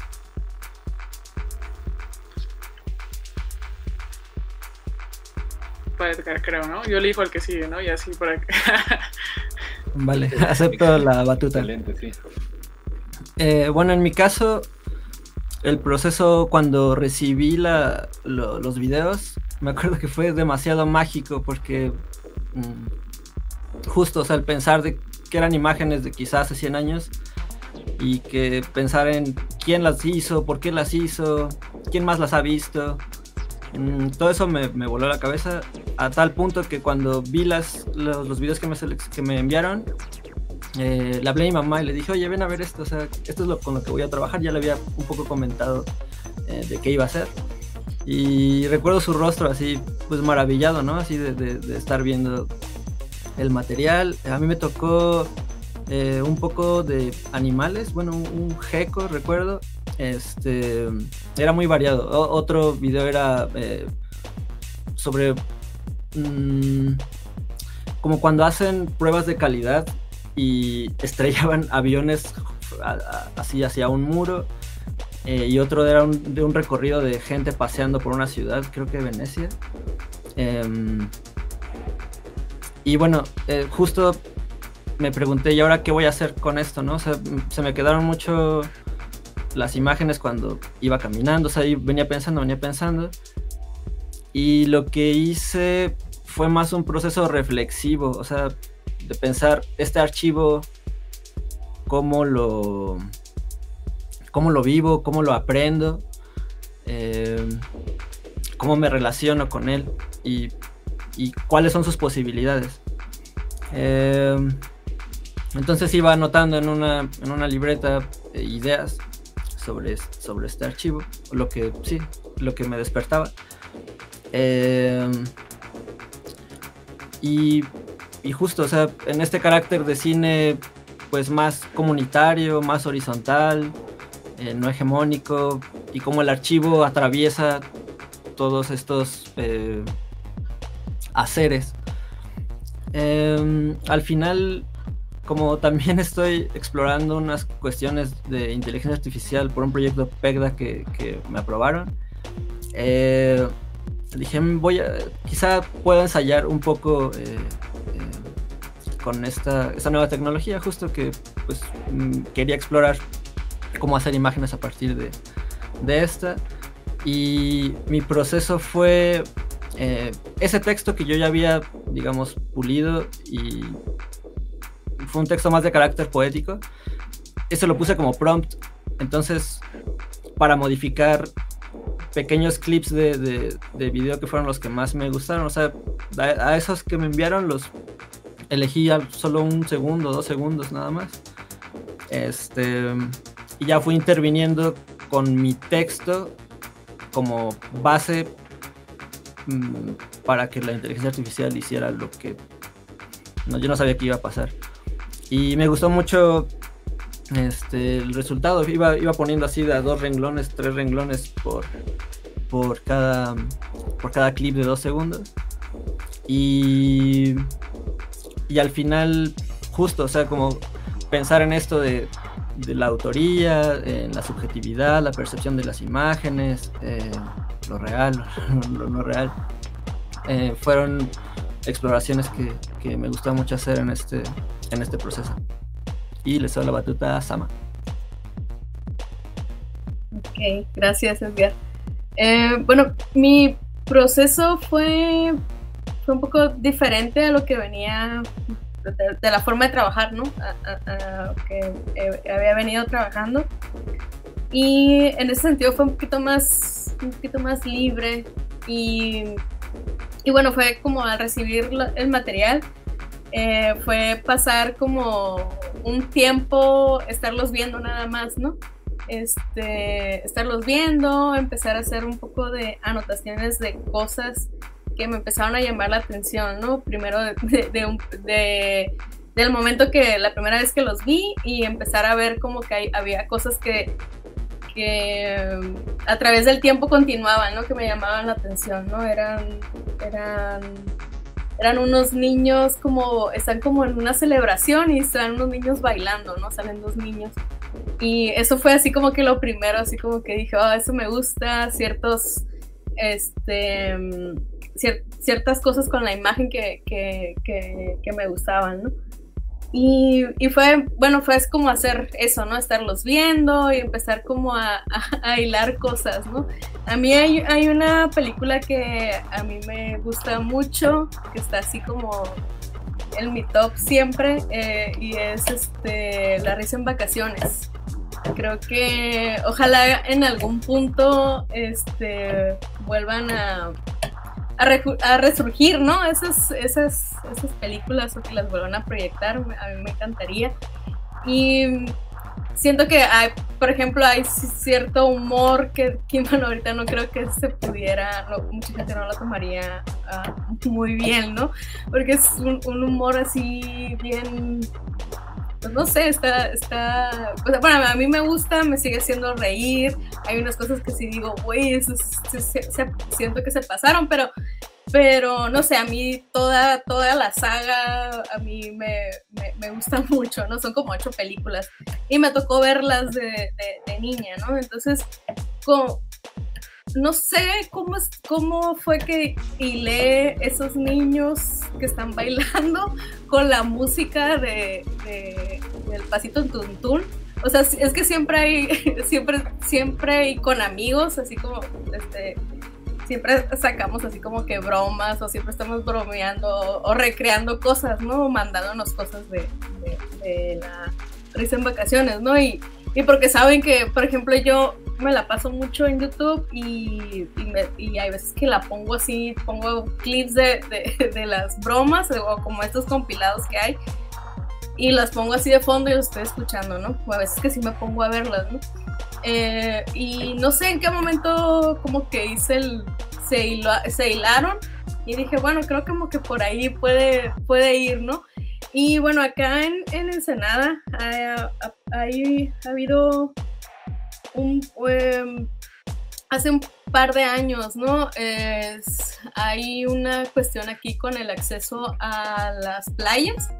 Creo, ¿no? Yo elijo al que sigue, ¿no? Y así por aquí. Vale, acepto la batuta. Excelente, sí. Bueno, en mi caso, el proceso cuando recibí los videos, me acuerdo que fue demasiado mágico, porque justo, o sea, el pensar de que eran imágenes de quizás hace 100 años, y que pensar en quién las hizo, por qué las hizo, quién más las ha visto. Todo eso me voló la cabeza, a tal punto que cuando vi los videos que me enviaron, le hablé a mi mamá y le dije, oye, ven a ver esto, o sea, esto es con lo que voy a trabajar. Ya le había un poco comentado de qué iba a hacer, y recuerdo su rostro así, pues maravillado, ¿no? Así de estar viendo el material. A mí me tocó un poco de animales, bueno, un gecko, recuerdo. Era muy variado. Otro video era sobre como cuando hacen pruebas de calidad y estrellaban aviones así hacia un muro, y otro era de un recorrido de gente paseando por una ciudad, creo que Venecia. Y bueno, justo me pregunté, ¿y ahora qué voy a hacer con esto, no? O sea, se me quedaron mucho las imágenes cuando iba caminando, o sea, venía pensando, y lo que hice fue más un proceso reflexivo, o sea, de pensar este archivo, cómo lo vivo, cómo lo aprendo, cómo me relaciono con él, y cuáles son sus posibilidades. Entonces iba anotando en una libreta ideas sobre este archivo, lo que me despertaba, y justo, o sea, en este carácter de cine pues más comunitario, más horizontal, no hegemónico, y cómo el archivo atraviesa todos estos haceres. Al final, como también estoy explorando unas cuestiones de inteligencia artificial por un proyecto PECDA que me aprobaron, dije, quizá pueda ensayar un poco con esta nueva tecnología, justo que pues quería explorar cómo hacer imágenes a partir de esta. Y mi proceso fue ese texto que yo ya había, digamos, pulido, y fue un texto más de carácter poético. Eso lo puse como prompt. Entonces, para modificar pequeños clips de video que fueron los que más me gustaron, o sea, a esos que me enviaron los elegí solo 1 segundo, 2 segundos nada más. Y ya fui interviniendo con mi texto como base para que la inteligencia artificial hiciera lo que yo no sabía que iba a pasar. Y me gustó mucho el resultado. Iba poniendo así de a 2 renglones, 3 renglones por cada clip de 2 segundos. Y al final, justo, o sea, como pensar en esto de la autoría, en la subjetividad, la percepción de las imágenes, lo real, lo no real, fueron exploraciones que me gustó mucho hacer en este proceso. Y le doy la batuta a Sama. Ok, gracias, Edgar. Bueno, mi proceso fue un poco diferente a lo que venía de la forma de trabajar, ¿no? A que había venido trabajando. Y en ese sentido fue un poquito más libre. Y bueno, fue como al recibir el material, fue pasar como un tiempo, estarlos viendo nada más, ¿no? Estarlos viendo, empezar a hacer un poco de anotaciones de cosas que me empezaron a llamar la atención, ¿no? Primero del momento que la primera vez que los vi, y empezar a ver como que había cosas que a través del tiempo continuaban, ¿no? Que me llamaban la atención, ¿no? Eran unos niños están como en una celebración y están unos niños bailando, ¿no? Salen dos niños. Y eso fue así como que lo primero, así como que dije, eso me gusta, ciertas cosas con la imagen que me gustaban, ¿no? Y fue como hacer eso, ¿no? Estarlos viendo y empezar como a hilar cosas, ¿no? A mí hay una película que a mí me gusta mucho, que está así como en mi top siempre, y es La risa en vacaciones. Creo que ojalá en algún punto vuelvan a resurgir, ¿no? Esas películas, o que las vuelvan a proyectar, a mí me encantaría. Y siento que por ejemplo, hay cierto humor que bueno, ahorita no creo que se pudiera, mucha gente no lo tomaría muy bien, ¿no? Porque es un humor así bien, pues no sé, pues, bueno, a mí me gusta, me sigue haciendo reír. Hay unas cosas que sí digo, güey, siento que se pasaron, pero no sé, a mí toda la saga a mí me gusta mucho, ¿no? Son como 8 películas y me tocó verlas de niña, ¿no? Entonces, no sé cómo fue que hilé esos niños que están bailando con la música del Pasito en Tuntún. O sea, es que siempre hay con amigos, así como siempre sacamos así como que bromas, o siempre estamos bromeando o recreando cosas, ¿no? Mandándonos cosas de la risa en vacaciones, ¿no? Y porque saben que, por ejemplo, yo me la paso mucho en YouTube y hay veces que la pongo así, pongo clips de las bromas o como estos compilados que hay, y las pongo así de fondo y los estoy escuchando, ¿no? O a veces que sí me pongo a verlas, ¿no? Y no sé en qué momento como que se hilaron y dije, bueno, creo como que por ahí puede ir, ¿no? Y bueno, acá en Ensenada ha habido hace un par de años, ¿no? Hay una cuestión aquí con el acceso a las playas.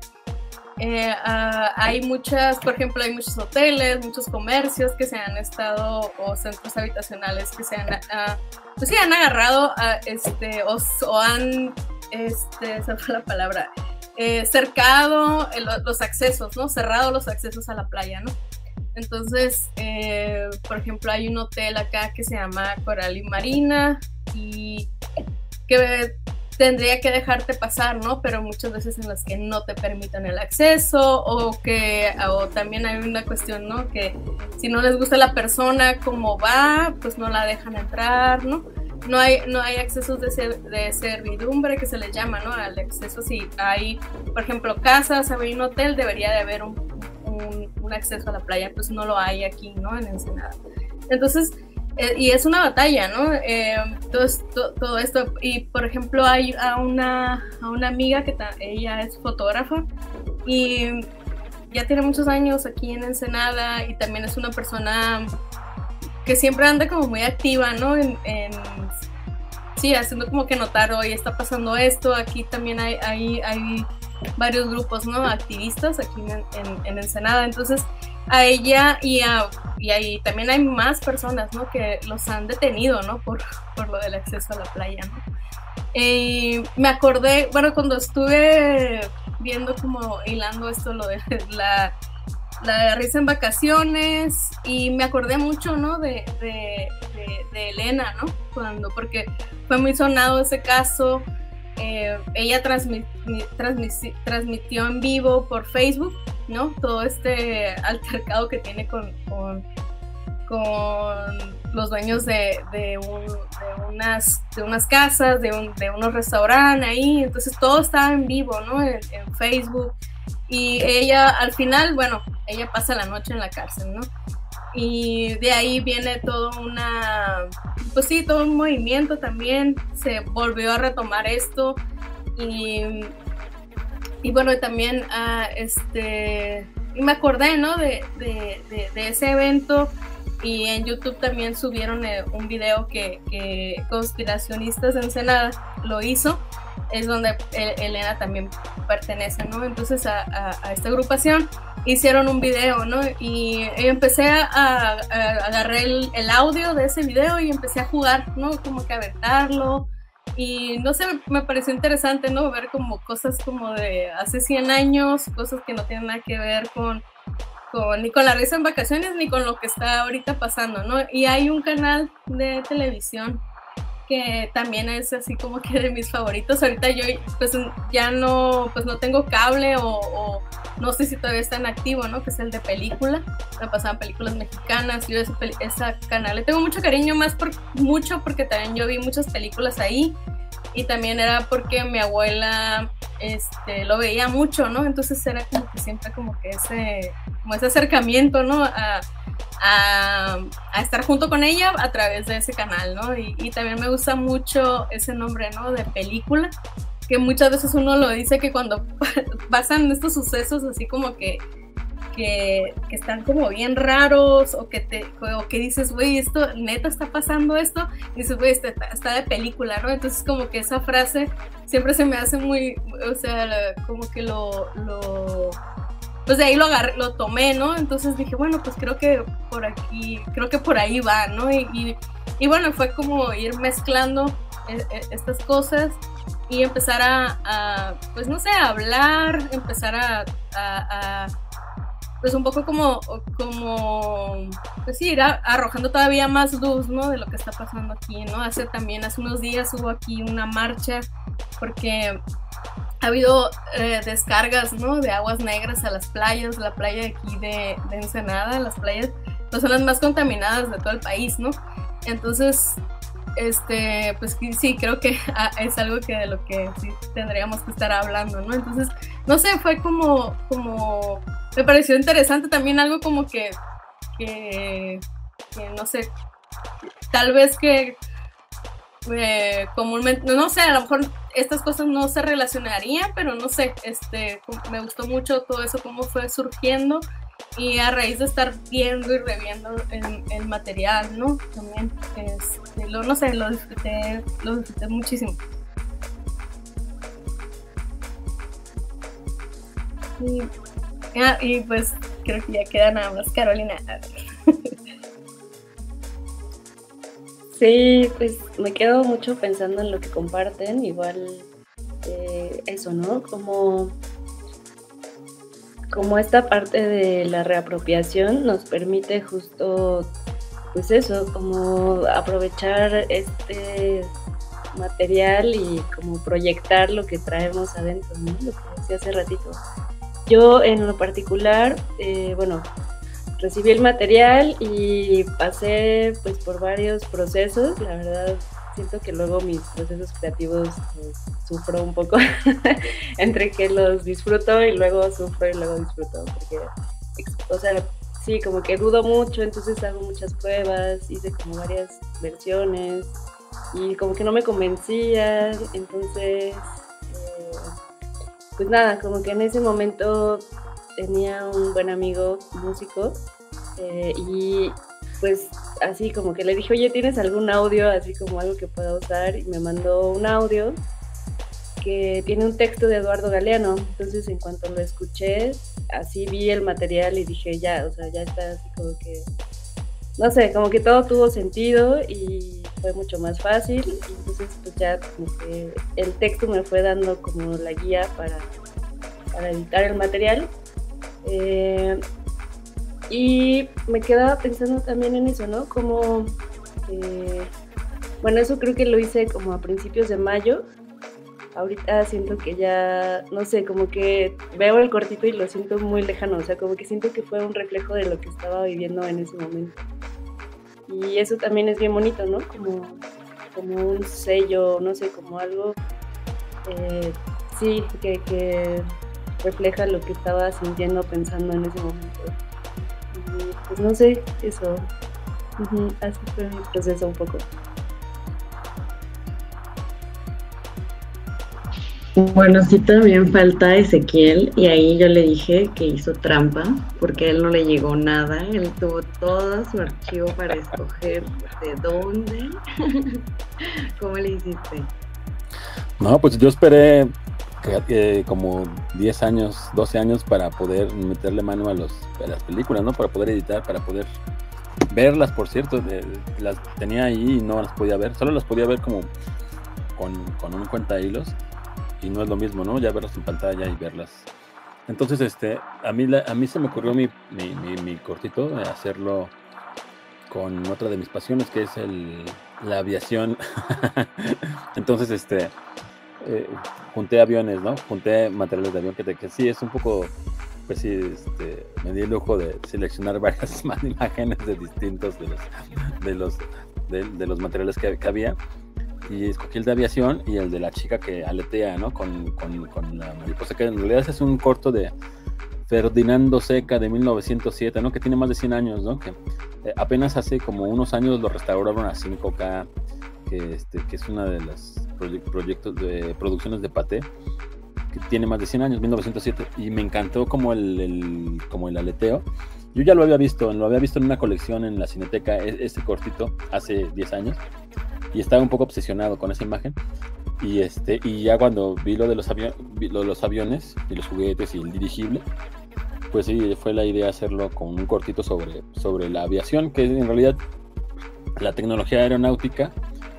Hay por ejemplo, hay muchos hoteles, muchos comercios que se han estado, o centros habitacionales que se han agarrado o han, se fue la palabra, cercado los accesos, ¿no? Cerrado los accesos a la playa, ¿no? Entonces, por ejemplo, hay un hotel acá que se llama Coral y Marina y que tendría que dejarte pasar, ¿no? Pero muchas veces en las que no te permitan el acceso, o también hay una cuestión, ¿no? Que si no les gusta la persona como va, pues no la dejan entrar, ¿no? No hay accesos de servidumbre, que se les llama, ¿no? Al acceso, si hay, por ejemplo, casas, hay un hotel, debería de haber un acceso a la playa, pues no lo hay aquí, ¿no? En Ensenada. Entonces, y es una batalla, ¿no? Todo esto. Y por ejemplo, hay a una amiga que ella es fotógrafa y ya tiene muchos años aquí en Ensenada, y también es una persona que siempre anda como muy activa, ¿no? Sí, haciendo como que notar, hoy está pasando esto. Aquí también hay varios grupos, ¿no? Activistas aquí en Ensenada. Entonces, a ella y ahí también hay más personas, ¿no? Que los han detenido, ¿no? Por lo del acceso a la playa, ¿no? Me acordé, bueno, cuando estuve viendo como hilando esto, lo de La risa en vacaciones, y me acordé mucho, ¿no? de Elena, ¿no? Porque fue muy sonado ese caso. Ella transmitió en vivo por Facebook, ¿no? Todo este altercado que tiene con los dueños de unas casas, de unos restaurantes ahí. Entonces todo estaba en vivo, ¿no? En Facebook. Y ella al final, bueno, ella pasa la noche en la cárcel, ¿no? Y de ahí viene todo todo un movimiento también. Se volvió a retomar esto. Y bueno, también y me acordé, ¿no? de ese evento. Y en YouTube también subieron un video que Conspiracionistas de Ensenada lo hizo. Es donde Elena también pertenece, ¿no? Entonces a esta agrupación hicieron un video, ¿no? Y empecé a agarrar el audio de ese video y empecé a jugar, ¿no? Como que a aventarlo. Y no sé, me pareció interesante, ¿no? Ver como cosas como de hace 100 años, cosas que no tienen nada que ver ni con la risa en vacaciones ni con lo que está ahorita pasando, ¿no? Y hay un canal de televisión que también es así como que de mis favoritos. Ahorita yo pues ya no tengo cable o no sé si todavía está en activo, ¿no? Que es el de película. Me pasaban películas mexicanas. Yo ese canal le tengo mucho cariño, mucho porque también yo vi muchas películas ahí. Y también era porque mi abuela lo veía mucho, ¿no? Entonces era como que siempre como ese acercamiento, ¿no? A estar junto con ella a través de ese canal, ¿no? Y también me gusta mucho ese nombre, ¿no? De película, que muchas veces uno lo dice que cuando pasan estos sucesos así como que están como bien raros o que dices, güey, esto neta está pasando esto, y dices, güey, está de película, ¿no? Entonces como que esa frase siempre se me hace muy, o sea, como que pues de ahí lo tomé, ¿no? Entonces dije, bueno, pues creo que por ahí va, ¿no? Y bueno, fue como ir mezclando estas cosas y empezar pues no sé, a hablar, empezar a pues un poco como pues sí, ir arrojando todavía más luz, ¿no? De lo que está pasando aquí, ¿no? Hace unos días hubo aquí una marcha porque ha habido descargas, ¿no? De aguas negras a las playas, la playa de aquí de Ensenada, las playas pues son las más contaminadas de todo el país, ¿no? Entonces, pues sí, creo que es algo de lo que sí tendríamos que estar hablando, ¿no? Entonces, no sé, fue como me pareció interesante también algo como que no sé, tal vez que comúnmente, no sé, a lo mejor estas cosas no se relacionarían, pero no sé, me gustó mucho todo eso, cómo fue surgiendo, y a raíz de estar viendo y reviendo el material, ¿no? También, no sé, lo disfruté muchísimo. Y pues creo que ya queda nada más Carolina. Sí, pues me quedo mucho pensando en lo que comparten, igual eso, ¿no? Como esta parte de la reapropiación nos permite justo, pues eso, como aprovechar este material y como proyectar lo que traemos adentro, ¿no? Lo que decía hace ratito. Yo en lo particular, bueno, recibí el material y pasé pues por varios procesos. La verdad siento que luego mis procesos creativos pues, sufro un poco entre que los disfruto y luego sufro y luego disfruto, porque, o sea, sí, como que dudo mucho, entonces hago muchas pruebas, hice como varias versiones y como que no me convencía, entonces pues nada, como que en ese momento tenía un buen amigo músico y pues así como que le dije, oye, ¿tienes algún audio así como algo que pueda usar? Y me mandó un audio que tiene un texto de Eduardo Galeano. Entonces en cuanto lo escuché, así vi el material y dije, ya, o sea, ya está así como que, no sé, como que todo tuvo sentido y fue mucho más fácil. Y entonces pues ya como que el texto me fue dando como la guía para editar el material. Y me quedaba pensando también en eso, ¿no? Como, bueno, eso creo que lo hice como a principios de mayo. Ahorita siento que ya, no sé, como que veo el cortito y lo siento muy lejano, o sea, como que siento que fue un reflejo de lo que estaba viviendo en ese momento. Y eso también es bien bonito, ¿no? Como un sello, no sé, como algo, sí, que refleja lo que estaba sintiendo, pensando en ese momento. Y pues no sé, eso, así fue mi proceso un poco. Bueno, sí, también falta Ezequiel, y ahí yo le dije que hizo trampa, porque a él no le llegó nada, él tuvo todo su archivo para escoger de dónde. ¿Cómo le hiciste? No, pues yo esperé como 10 años, 12 años para poder meterle mano a las películas, ¿no? Para poder editar, para poder verlas, por cierto, las tenía ahí y no las podía ver, solo las podía ver como con un cuentahilos. Y no es lo mismo, ¿no? Ya verlas en pantalla y verlas. Entonces, a mí se me ocurrió mi cortito de hacerlo con otra de mis pasiones, que es la aviación. Entonces, junté aviones, ¿no? Junté materiales de avión que sí es un poco, pues sí, me di el lujo de seleccionar varias imágenes de distintos de los materiales que había. Y escogí el de aviación y el de la chica que aletea, ¿no? Con la mariposa, que en realidad es un corto de Ferdinando Seca de 1907, ¿no? Que tiene más de 100 años, ¿no? Que apenas hace como unos años lo restauraron a 5K, que es una de las proyectos de producciones de Pathé, que tiene más de 100 años, 1907, y me encantó como el aleteo. Yo ya lo había visto en una colección en la Cineteca, este cortito, hace 10 años. Y estaba un poco obsesionado con esa imagen. Y ya cuando vi lo de los aviones y los juguetes y el dirigible, pues sí, fue la idea hacerlo con un cortito sobre la aviación, que en realidad la tecnología aeronáutica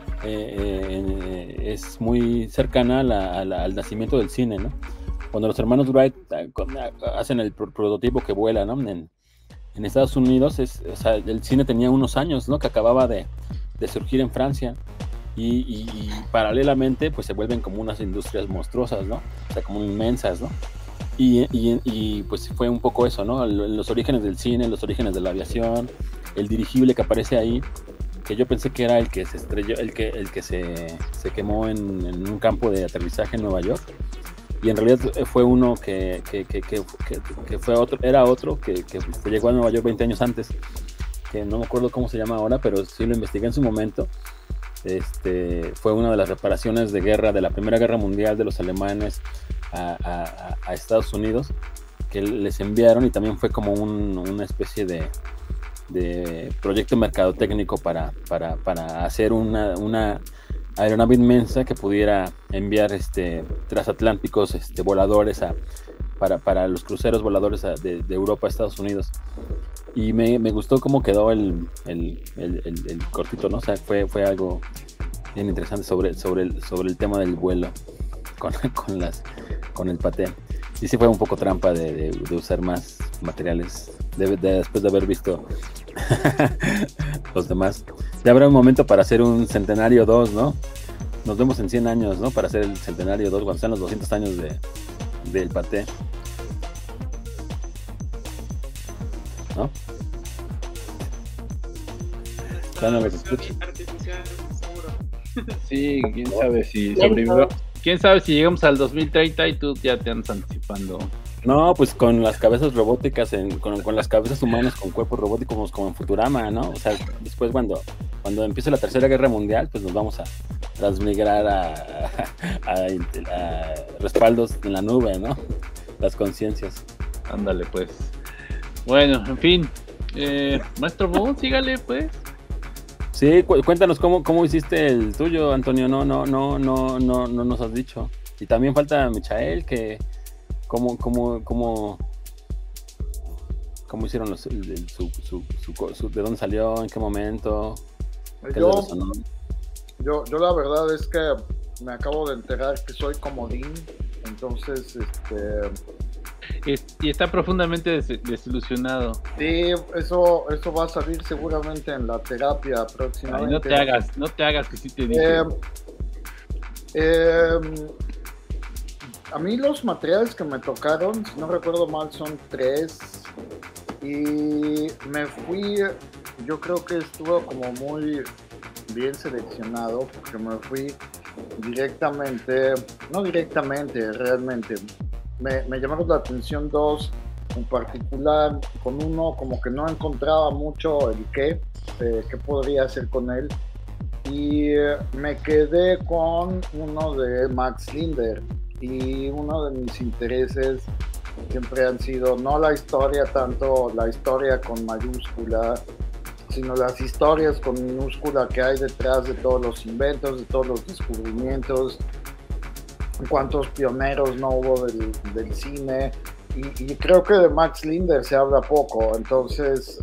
es muy cercana al nacimiento del cine, ¿no? Cuando los hermanos Wright hacen el prototipo que vuela, ¿no? En Estados Unidos, o sea, el cine tenía unos años, ¿no? Que acababa de surgir en Francia y paralelamente pues se vuelven como unas industrias monstruosas, ¿no? O sea, como inmensas, ¿no? Y pues fue un poco eso, ¿no? Los orígenes del cine, los orígenes de la aviación, el dirigible que aparece ahí, que yo pensé que era el que se estrelló, el que se quemó en un campo de aterrizaje en Nueva York, y en realidad fue uno que fue otro que llegó a Nueva York 20 años antes, que no me acuerdo cómo se llama ahora, pero sí lo investigué en su momento. Fue una de las reparaciones de guerra de la Primera Guerra Mundial de los alemanes a Estados Unidos, que les enviaron, y también fue como una especie de proyecto mercadotécnico para hacer una aeronave inmensa que pudiera enviar transatlánticos voladores para los cruceros voladores de Europa a Estados Unidos. Y me gustó cómo quedó el cortito, ¿no? O sea, fue algo bien interesante sobre el tema del vuelo con el Pathé. Y sí fue un poco trampa de usar más materiales después de haber visto los demás. Ya habrá un momento para hacer un Centenario 2, ¿no? Nos vemos en 100 años, ¿no? Para hacer el Centenario 2 cuando sean los 200 años del Pathé, ¿no? Ya no les escucho. Sí, quién sabe si sobrevivió. Quién sabe si llegamos al 2030 y tú ya te andas anticipando. No, pues con las cabezas robóticas, con las cabezas humanas con cuerpos robóticos como en Futurama, ¿no? O sea, después cuando empiece la Tercera Guerra Mundial, pues nos vamos a transmigrar a respaldos en la nube, ¿no? Las conciencias. Ándale, pues. Bueno, en fin. Maestro Boone, sígale, pues. Sí, cuéntanos cómo hiciste el tuyo, Antonio. No nos has dicho. Y también falta Michael, que cómo hicieron de dónde salió, en qué momento. Yo la verdad es que me acabo de enterar que soy comodín, entonces y está profundamente desilusionado. Sí, eso va a salir seguramente en la terapia Ay, próximamente. no te hagas que sí te dije. A mí los materiales que me tocaron, si no recuerdo mal, son 3 y me fui, yo creo que estuvo como muy bien seleccionado porque me fui directamente, no directamente, realmente. Me llamaron la atención 2 en particular, con uno como que no encontraba mucho el qué podría hacer con él, y me quedé con uno de Max Linder, y uno de mis intereses siempre han sido no la historia, tanto la historia con mayúscula, sino las historias con minúscula que hay detrás de todos los inventos, de todos los descubrimientos, cuántos pioneros no hubo del cine, y creo que de Max Linder se habla poco, entonces,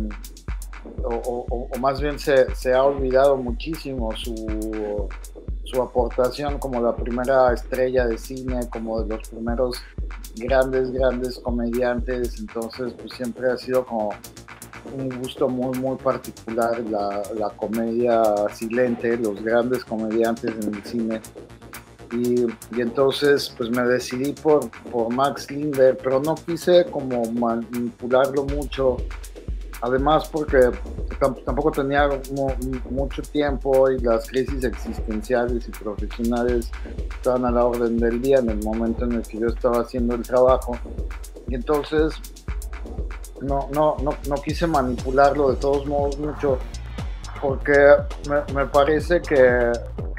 o más bien se ha olvidado muchísimo su aportación como la primera estrella de cine, como de los primeros grandes comediantes, entonces pues siempre ha sido como un gusto muy particular la comedia silente, los grandes comediantes en el cine, y entonces pues me decidí por Max Linder, pero no quise como manipularlo mucho, además porque tampoco tenía mucho tiempo y las crisis existenciales y profesionales estaban a la orden del día en el momento en el que yo estaba haciendo el trabajo, y entonces no quise manipularlo de todos modos mucho, porque me parece que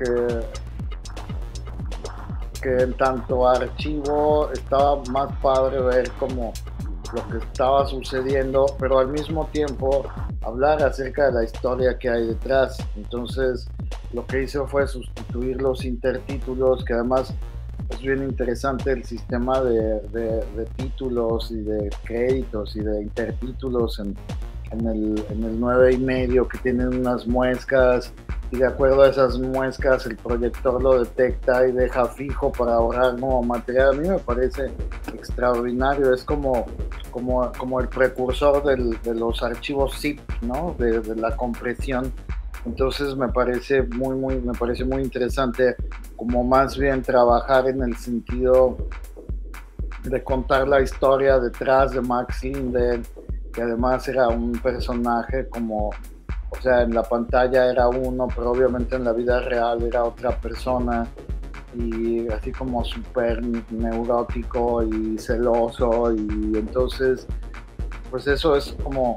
en tanto archivo estaba más padre ver como lo que estaba sucediendo, pero al mismo tiempo hablar acerca de la historia que hay detrás. Entonces lo que hice fue sustituir los intertítulos, que además es bien interesante el sistema de títulos y de créditos y de intertítulos en el 9.5, que tienen unas muescas, y de acuerdo a esas muescas el proyector lo detecta y deja fijo para ahorrar nuevo material. A mí me parece extraordinario, es como el precursor de los archivos zip, ¿no? de la compresión. Entonces me parece muy interesante como más bien trabajar en el sentido de contar la historia detrás de Max Linder, que además era un personaje como, o sea, en la pantalla era uno, pero obviamente en la vida real era otra persona, y así como súper neurótico y celoso, y entonces pues eso es como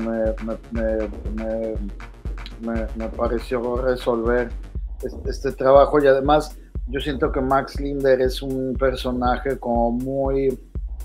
me pareció resolver este trabajo. Y además yo siento que Max Linder es un personaje como muy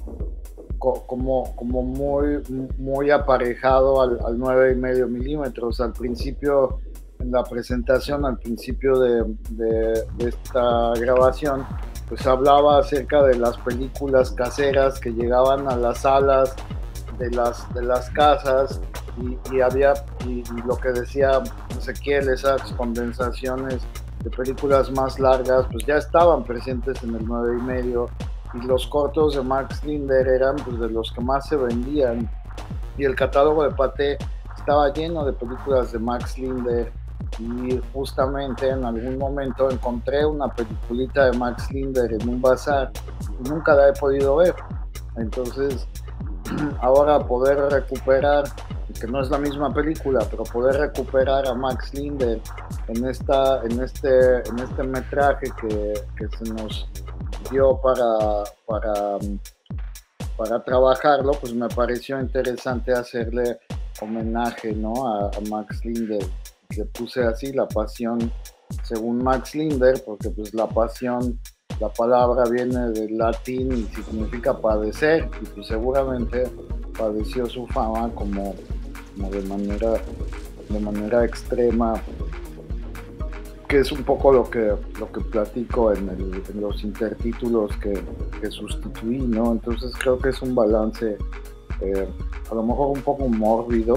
aparejado al 9.5 milímetros. Al principio, en la presentación, al principio de esta grabación, pues hablaba acerca de las películas caseras que llegaban a las salas de las casas, y lo que decía Ezequiel, esas condensaciones de películas más largas pues ya estaban presentes en el 9.5, y los cortos de Max Linder eran pues de los que más se vendían, y el catálogo de Pathé estaba lleno de películas de Max Linder, y justamente en algún momento encontré una peliculita de Max Linder en un bazar y nunca la he podido ver. Entonces ahora poder recuperar, que no es la misma película, pero poder recuperar a Max Linder en este metraje que se nos dio para trabajarlo, pues me pareció interesante hacerle homenaje, ¿no? a Max Linder. Le puse así, La Pasión según Max Linder, porque pues la pasión, la palabra viene del latín y significa padecer, y pues seguramente padeció su fama como de manera extrema, que es un poco lo que platico en los intertítulos que sustituí, ¿no? Entonces creo que es un balance a lo mejor un poco mórbido,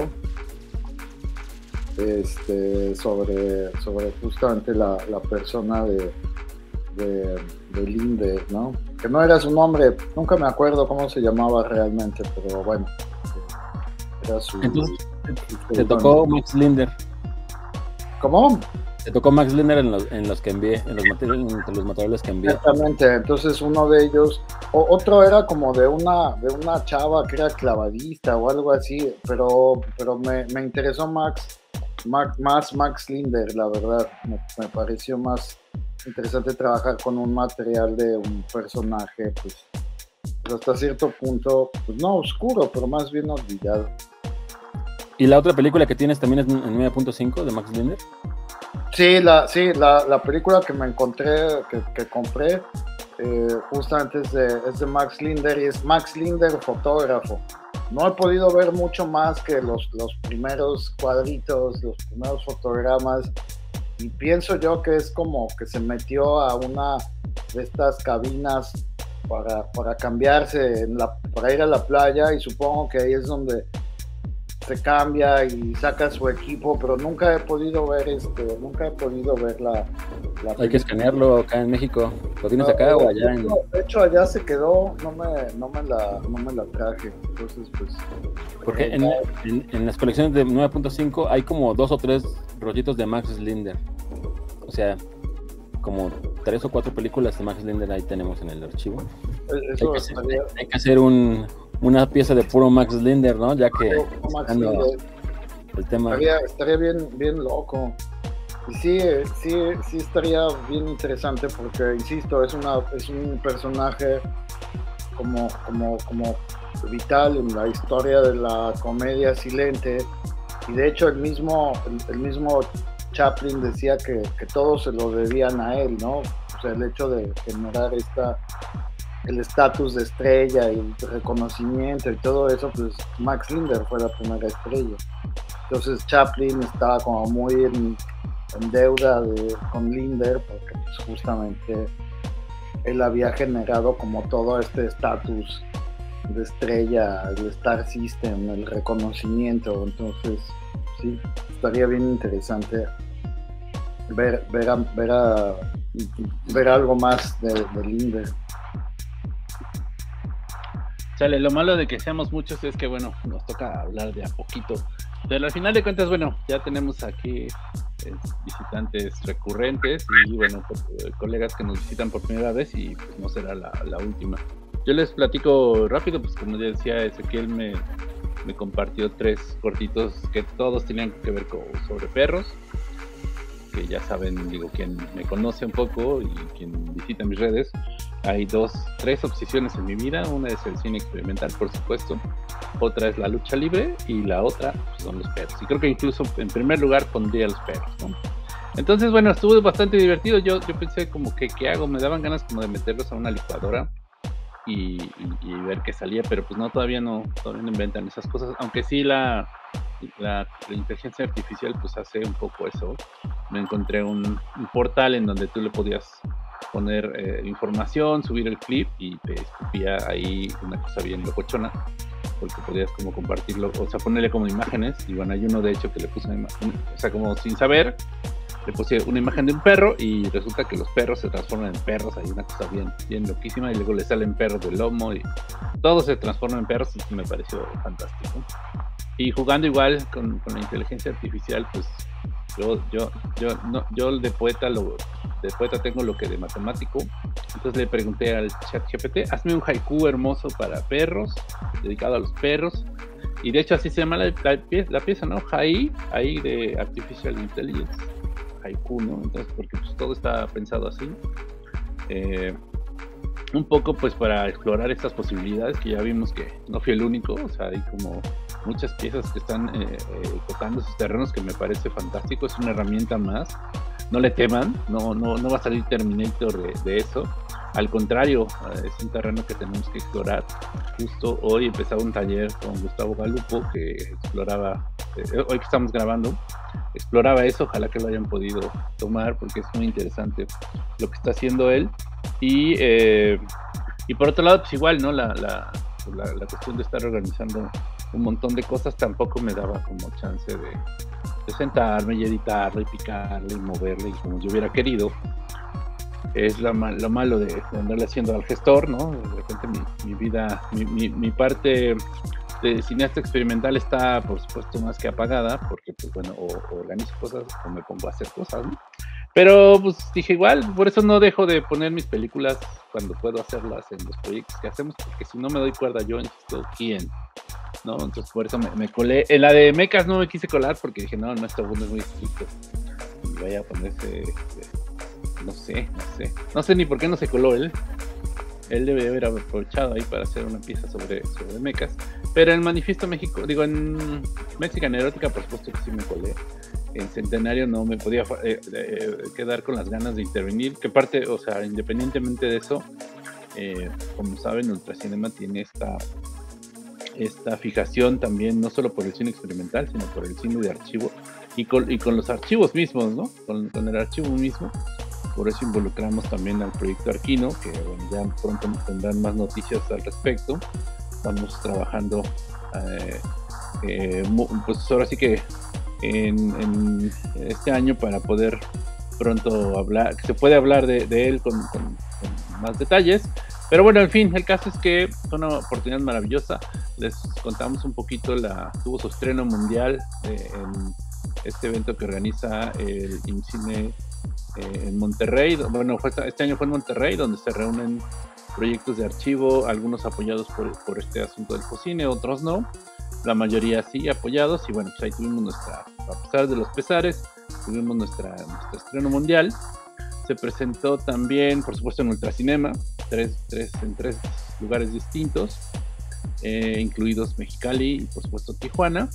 sobre justamente la persona de Linder, ¿no? que no era su nombre, nunca me acuerdo cómo se llamaba realmente, pero bueno, era su... Entonces, te tocó Max Linder. ¿Cómo? Te tocó Max Linder en los que envié, entre los materiales que envié. Exactamente, entonces uno de ellos, otro era como de una chava que era clavadista o algo así, pero me interesó más Max Linder, la verdad, me pareció más interesante trabajar con un material de un personaje, pues hasta cierto punto, pues no oscuro, pero más bien olvidado. ¿Y la otra película que tienes también es en 9.5 de Max Linder? Sí, la película que me encontré, que compré, justamente es de Max Linder, y es Max Linder fotógrafo. No he podido ver mucho más que los primeros cuadritos, los primeros fotogramas, y pienso yo que es como que se metió a una de estas cabinas para cambiarse para ir a la playa, y supongo que ahí es donde se cambia y saca su equipo, pero nunca he podido ver la hay que escanearlo acá en México. ¿Lo tienes acá o allá? De hecho allá se quedó, no me la traje, entonces pues porque en las colecciones de 9.5 hay como 2 o 3 rollitos de Max Linder, o sea, como 3 o 4 películas de Max Linder ahí tenemos en el archivo. Hay que hacer una pieza de puro Max Linder, ¿no? Ya que el tema estaría bien loco. Y sí estaría bien interesante porque, insisto, es un personaje como vital en la historia de la comedia silente, y de hecho el mismo Chaplin decía que todos se lo debían a él, ¿no? O sea, el hecho de generar el estatus de estrella y el reconocimiento y todo eso, pues Max Linder fue la primera estrella. Entonces Chaplin estaba como muy en deuda con Linder, porque pues, justamente él había generado como todo este estatus de estrella, el Star System, el reconocimiento. Entonces sí, estaría bien interesante ver algo más de Linder. Sale, lo malo de que seamos muchos es que, bueno, nos toca hablar de a poquito. Pero al final de cuentas, bueno, ya tenemos aquí visitantes recurrentes y, bueno, pues, colegas que nos visitan por primera vez, y pues no será la última. Yo les platico rápido, pues como ya decía, Ezequiel me compartió 3 cortitos que todos tenían que ver sobre perros, que ya saben, digo, quien me conoce un poco y quien visita mis redes, hay 3 obsesiones en mi vida. Una es el cine experimental, por supuesto, otra es la lucha libre, y la otra pues, son los perros, y creo que incluso en primer lugar pondría los perros, ¿no? Entonces, bueno, estuvo bastante divertido. Yo pensé como que, ¿qué hago? Me daban ganas como de meterlos a una licuadora y ver qué salía, pero pues no, todavía no inventan esas cosas, aunque sí la inteligencia artificial pues hace un poco eso. Me encontré un portal en donde tú le podías poner información, subir el clip, y te escupía ahí una cosa bien locochona, porque podías como compartirlo, o sea, ponerle como imágenes. Y bueno, hay uno de hecho que le puse una imagen, o sea, como sin saber, le puse una imagen de un perro, y resulta que los perros se transforman en perros. Hay una cosa bien loquísima, y luego le salen perros del lomo y todo se transforma en perros, y me pareció fantástico. Y jugando igual con la inteligencia artificial, pues yo de poeta tengo lo que de matemático. Entonces le pregunté al ChatGPT, hazme un haiku hermoso para perros, dedicado a los perros. Y de hecho así se llama la pieza, ¿no? Ahí de Artificial Intelligence, haiku, ¿no? Entonces, porque pues, todo está pensado así. Un poco pues para explorar estas posibilidades, que ya vimos que no fui el único. O sea, hay como muchas piezas que están tocando esos terrenos, que me parece fantástico. Es una herramienta más, no le teman, no va a salir Terminator de eso. Al contrario, es un terreno que tenemos que explorar. Justo hoy empezaba un taller con Gustavo Galupo que exploraba, hoy que estamos grabando, exploraba eso. Ojalá que lo hayan podido tomar, porque es muy interesante lo que está haciendo él. Y por otro lado, pues igual, ¿no? La cuestión de estar organizando un montón de cosas tampoco me daba como chance de sentarme y editarle y picarle y moverle y como yo hubiera querido. es lo malo de andarle haciendo al gestor, ¿no? De repente mi vida, mi parte de cineasta experimental está, por supuesto, más que apagada, porque, pues bueno, o organizo cosas o me pongo a hacer cosas, ¿no? Pero, pues, dije igual, por eso no dejo de poner mis películas cuando puedo hacerlas en los proyectos que hacemos, porque si no me doy cuerda yo, insisto, ¿quién? ¿No? Entonces, por eso me colé. En la de Mecas no me quise colar, porque dije, no, nuestro mundo es muy estricto. Y vaya a ponerse... No sé ni por qué no se coló él. Él debe haber aprovechado ahí para hacer una pieza sobre mecas. Pero en Manifiesto México, digo, en Mexican Erótica, por supuesto que sí me colé. En Centenario no me podía quedar con las ganas de intervenir. Que parte, o sea, independientemente de eso, como saben, Ultracinema tiene esta fijación también, no solo por el cine experimental, sino por el cine de archivo. Y con los archivos mismos, ¿no? Con el archivo mismo. Por eso involucramos también al proyecto Arquino, que bueno, ya pronto nos tendrán más noticias al respecto. Estamos trabajando, pues ahora sí que en este año para poder pronto hablar, que se puede hablar de él con más detalles. Pero bueno, en fin, el caso es que fue una oportunidad maravillosa. Les contamos un poquito, tuvo su estreno mundial en este evento que organiza el IMCINE en Monterrey. Bueno, este año fue en Monterrey, donde se reúnen proyectos de archivo, algunos apoyados por este asunto del cocine, otros no, la mayoría sí apoyados, y bueno, pues ahí tuvimos a pesar de los pesares, tuvimos nuestro estreno mundial. Se presentó también, por supuesto, en Ultracinema, en tres lugares distintos, incluidos Mexicali y por supuesto Tijuana.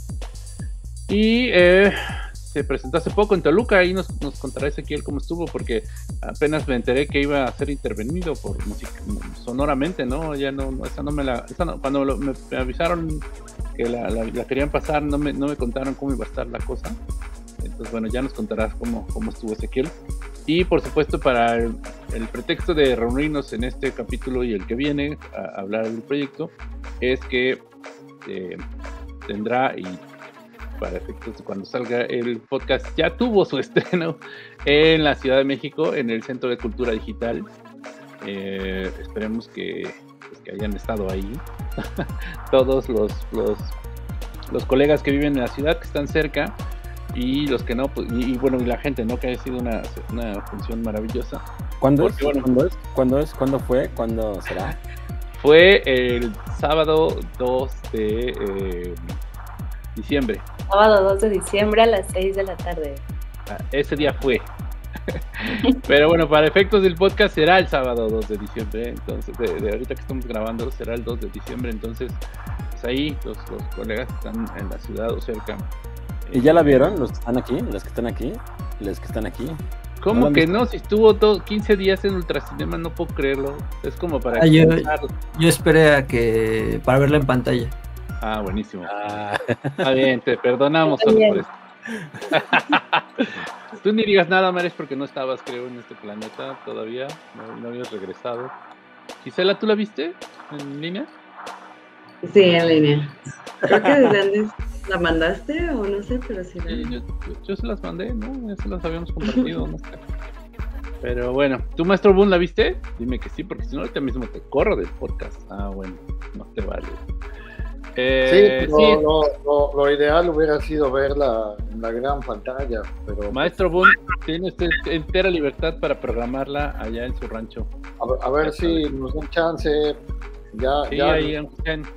Y se presentó hace poco en Toluca, ahí nos contará Ezequiel cómo estuvo, porque apenas me enteré que iba a ser intervenido por música sonoramente, ¿no? Ya no, esa no cuando me avisaron que la querían pasar, no me contaron cómo iba a estar la cosa. Entonces, bueno, ya nos contarás cómo estuvo Ezequiel. Y por supuesto, para el pretexto de reunirnos en este capítulo y el que viene a hablar del proyecto, es que tendrá, y para efectos de cuando salga el podcast, ya tuvo su estreno en la Ciudad de México, en el Centro de Cultura Digital. Esperemos que hayan estado ahí todos los colegas que viven en la ciudad, que están cerca, y los que no, pues, y bueno, y la gente, ¿no? Que haya sido una función maravillosa. ¿Cuándo fue? ¿Cuándo será? Fue el sábado 2 de diciembre. Sábado 2 de diciembre a las 6 de la tarde. Ese día fue. Pero bueno, para efectos del podcast será el sábado 2 de diciembre. Entonces, de ahorita que estamos grabando, será el 2 de diciembre. Entonces, pues ahí los colegas que están en la ciudad o cerca. ¿Y ya la vieron? ¿Los que están aquí? ¿Los que están aquí? ¿Les que están aquí? ¿Cómo que no? Si estuvo 15 días en Ultracinema, no puedo creerlo. Es como para... yo esperé para verla en pantalla. Ah, buenísimo. Está bien, te perdonamos solo por eso. Tú ni digas nada, Mares, porque no estabas, creo, en este planeta todavía. No habías regresado. Gisela, ¿tú la viste en línea? Sí, en línea. Creo que desde antes la mandaste o no sé, pero sí. Yo se las mandé, ¿no? Ya se las habíamos compartido. No sé. Pero bueno, ¿tú, Maestro Boone, la viste? Dime que sí, porque si no, ahorita mismo te corro del podcast. Ah, bueno, no te vale. Sí, lo ideal hubiera sido verla en la gran pantalla, pero... Maestro Boone, tiene usted entera libertad para programarla allá en su rancho. A ver si nos dan chance. Ya ahí, el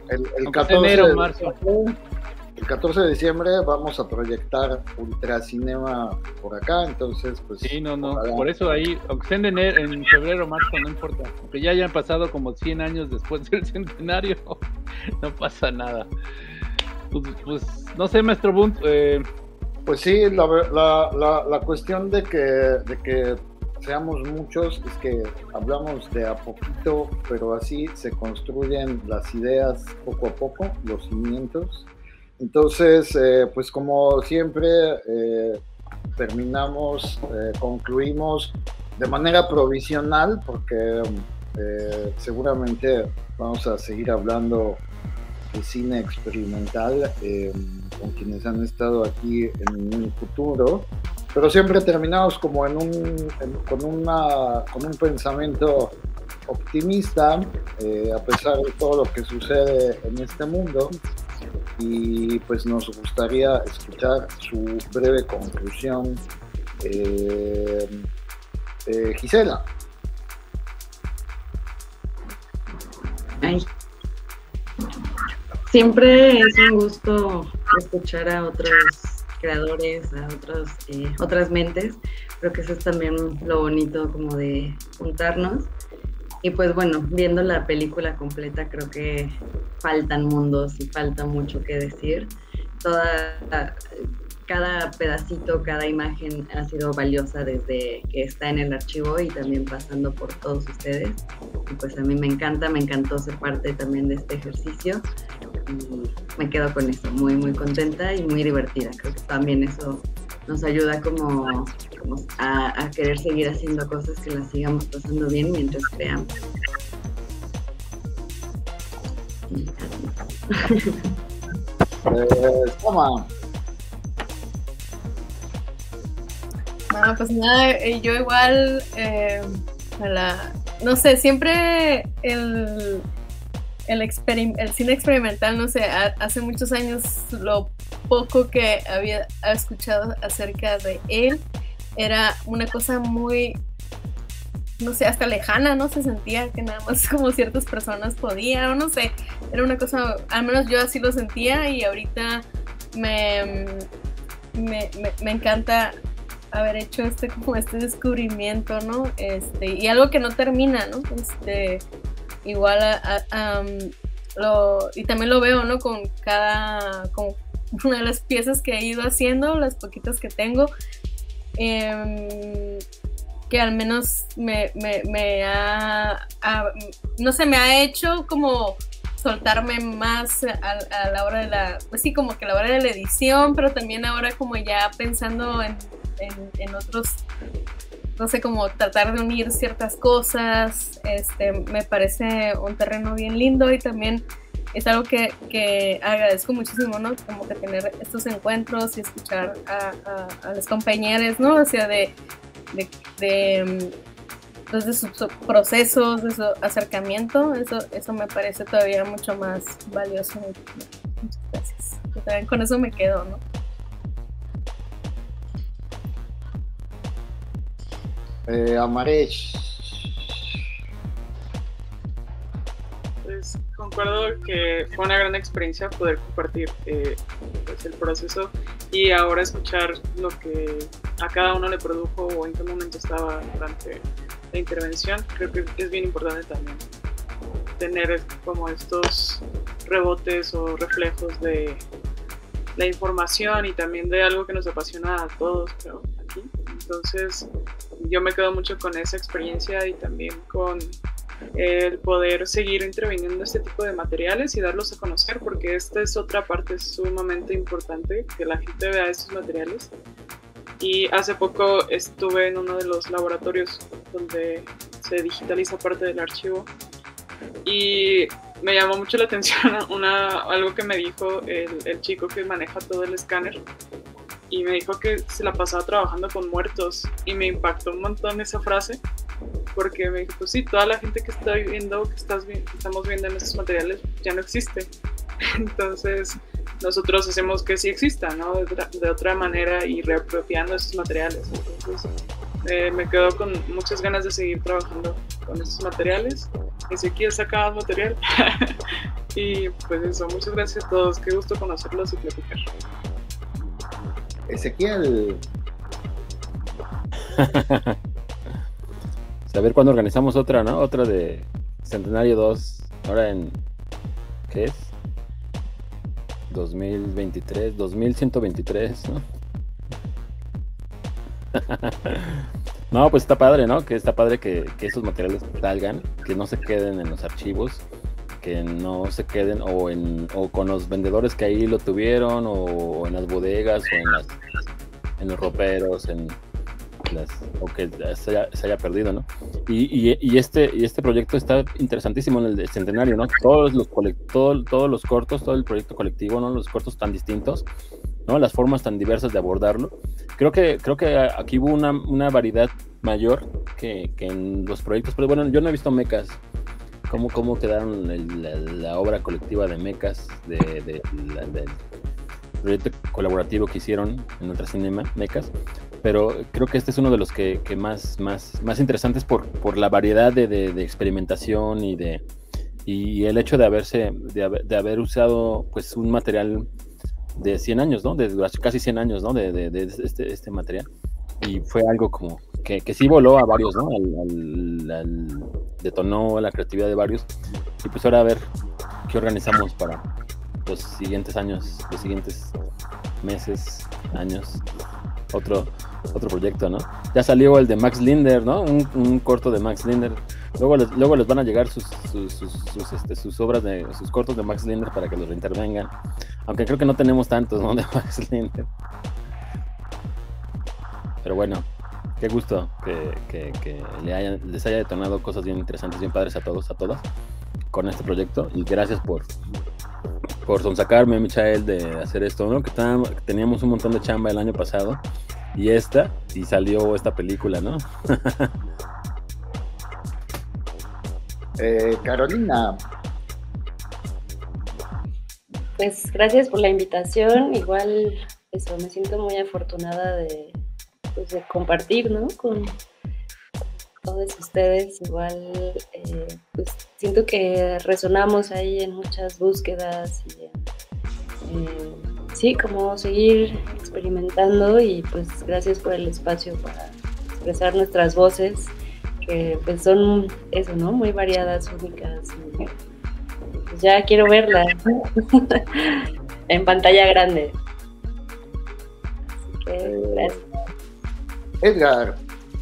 14 de diciembre vamos a proyectar Ultracinema por acá, entonces pues... Sí, por eso ahí, aunque sea en febrero o marzo, no importa, aunque ya hayan pasado como 100 años después del centenario, no pasa nada. Pues no sé, Maestro Bunt. Pues sí, la cuestión de que seamos muchos es que hablamos de a poquito, pero así se construyen las ideas poco a poco, los cimientos. Entonces, pues como siempre, concluimos de manera provisional, porque seguramente vamos a seguir hablando de cine experimental con quienes han estado aquí en un futuro. pero siempre terminamos como con un pensamiento optimista, a pesar de todo lo que sucede en este mundo, y pues nos gustaría escuchar su breve conclusión. Gisela. Ay. Siempre es un gusto escuchar a otros creadores, a otras mentes. Creo que eso es también lo bonito como de juntarnos. Y pues bueno, viendo la película completa creo que faltan mundos y falta mucho que decir. Cada pedacito, cada imagen ha sido valiosa desde que está en el archivo y también pasando por todos ustedes. Y pues a mí me encantó ser parte también de este ejercicio y me quedo con eso, muy muy contenta y muy divertida. Creo que también eso nos ayuda como a querer seguir haciendo cosas, que las sigamos pasando bien mientras creamos. Y así. Toma. Pues nada, yo igual, no sé, siempre el cine experimental, no sé, hace muchos años lo poco que había escuchado acerca de él era una cosa muy, no sé, hasta lejana, ¿no? Se sentía que nada más como ciertas personas podían, o no sé, era una cosa, al menos yo así lo sentía, y ahorita me encanta haber hecho este descubrimiento, ¿no? Y algo que no termina, ¿no? Igual y también lo veo, ¿no? Con una de las piezas que he ido haciendo, las poquitas que tengo, que al menos no sé, me ha hecho como soltarme más a la hora de pues sí, como que a la hora de la edición, pero también ahora como ya pensando en otros, no sé, como tratar de unir ciertas cosas, me parece un terreno bien lindo, y también es algo que agradezco muchísimo, ¿no? Como que tener estos encuentros y escuchar a los compañeros, ¿no? O sea, de sus procesos, de su acercamiento, eso me parece todavía mucho más valioso. Muchas gracias. Yo también con eso me quedo, ¿no? Amaresh. Pues concuerdo que fue una gran experiencia poder compartir pues el proceso y ahora escuchar lo que a cada uno le produjo o en qué momento estaba durante la intervención. Creo que es bien importante también tener como estos rebotes o reflejos de la información y también de algo que nos apasiona a todos, creo, aquí. Entonces yo me quedo mucho con esa experiencia y también con el poder seguir interviniendo en este tipo de materiales y darlos a conocer, porque esta es otra parte sumamente importante, que la gente vea estos materiales. Y hace poco estuve en uno de los laboratorios donde se digitaliza parte del archivo y me llamó mucho la atención algo que me dijo el chico que maneja todo el escáner, y me dijo que se la pasaba trabajando con muertos, y me impactó un montón esa frase, porque me dijo, pues sí, toda la gente que está viviendo, que estamos viendo en estos materiales ya no existe. Entonces nosotros hacemos que sí exista, ¿no? De otra manera, y reapropiando esos materiales. Entonces me quedo con muchas ganas de seguir trabajando con estos materiales. Ezequiel saca más material. Y pues eso, muchas gracias a todos, qué gusto conocerlos y platicar. Ezequiel. A ver cuándo organizamos otra, ¿no? Otra de Centenario 2, ahora en, ¿qué es? 2023, 2123, ¿no? No, pues está padre, ¿no? Que está padre que esos materiales salgan, que no se queden en los archivos, que no se queden o con los vendedores que ahí lo tuvieron, o en las bodegas, o en los roperos, o que se haya perdido, ¿no? Y este proyecto está interesantísimo en el de Centenario, ¿no? Todos los cortos, todo el proyecto colectivo, ¿no? Los cortos tan distintos, ¿no? Las formas tan diversas de abordarlo. Creo que aquí hubo una variedad mayor que en los proyectos, pero bueno, yo no he visto Mecas. ¿Cómo quedaron la obra colectiva de Mecas, del proyecto colaborativo que hicieron en Ultracinema, Mecas? Pero creo que este es uno de los que más interesantes por la variedad de experimentación y el hecho de haber usado pues un material de 100 años, ¿no? De casi 100 años, ¿no? De este material. Y fue algo como que sí voló a varios, ¿no? Detonó la creatividad de varios. Y pues ahora a ver qué organizamos para los siguientes años, los siguientes meses, años. Otro proyecto, ¿no? Ya salió el de Max Linder, ¿no? Un corto de Max Linder. Luego les van a llegar sus obras sus cortos de Max Linder para que los reintervengan. Aunque creo que no tenemos tantos, ¿no? De Max Linder. Pero bueno, qué gusto que les haya detonado cosas bien interesantes, bien padres a todos, a todas, con este proyecto. Y gracias por sonsacarme, Michael, de hacer esto, ¿no? Que teníamos un montón de chamba el año pasado y salió esta película, ¿no? Carolina. Pues gracias por la invitación. Igual eso, me siento muy afortunada de compartir, ¿no? Con todos ustedes. Igual pues siento que resonamos ahí en muchas búsquedas y sí, como seguir experimentando, y pues gracias por el espacio para expresar nuestras voces, que pues son eso, ¿no? Muy variadas, únicas, y pues ya quiero verlas en pantalla grande. Así que gracias. Edgar.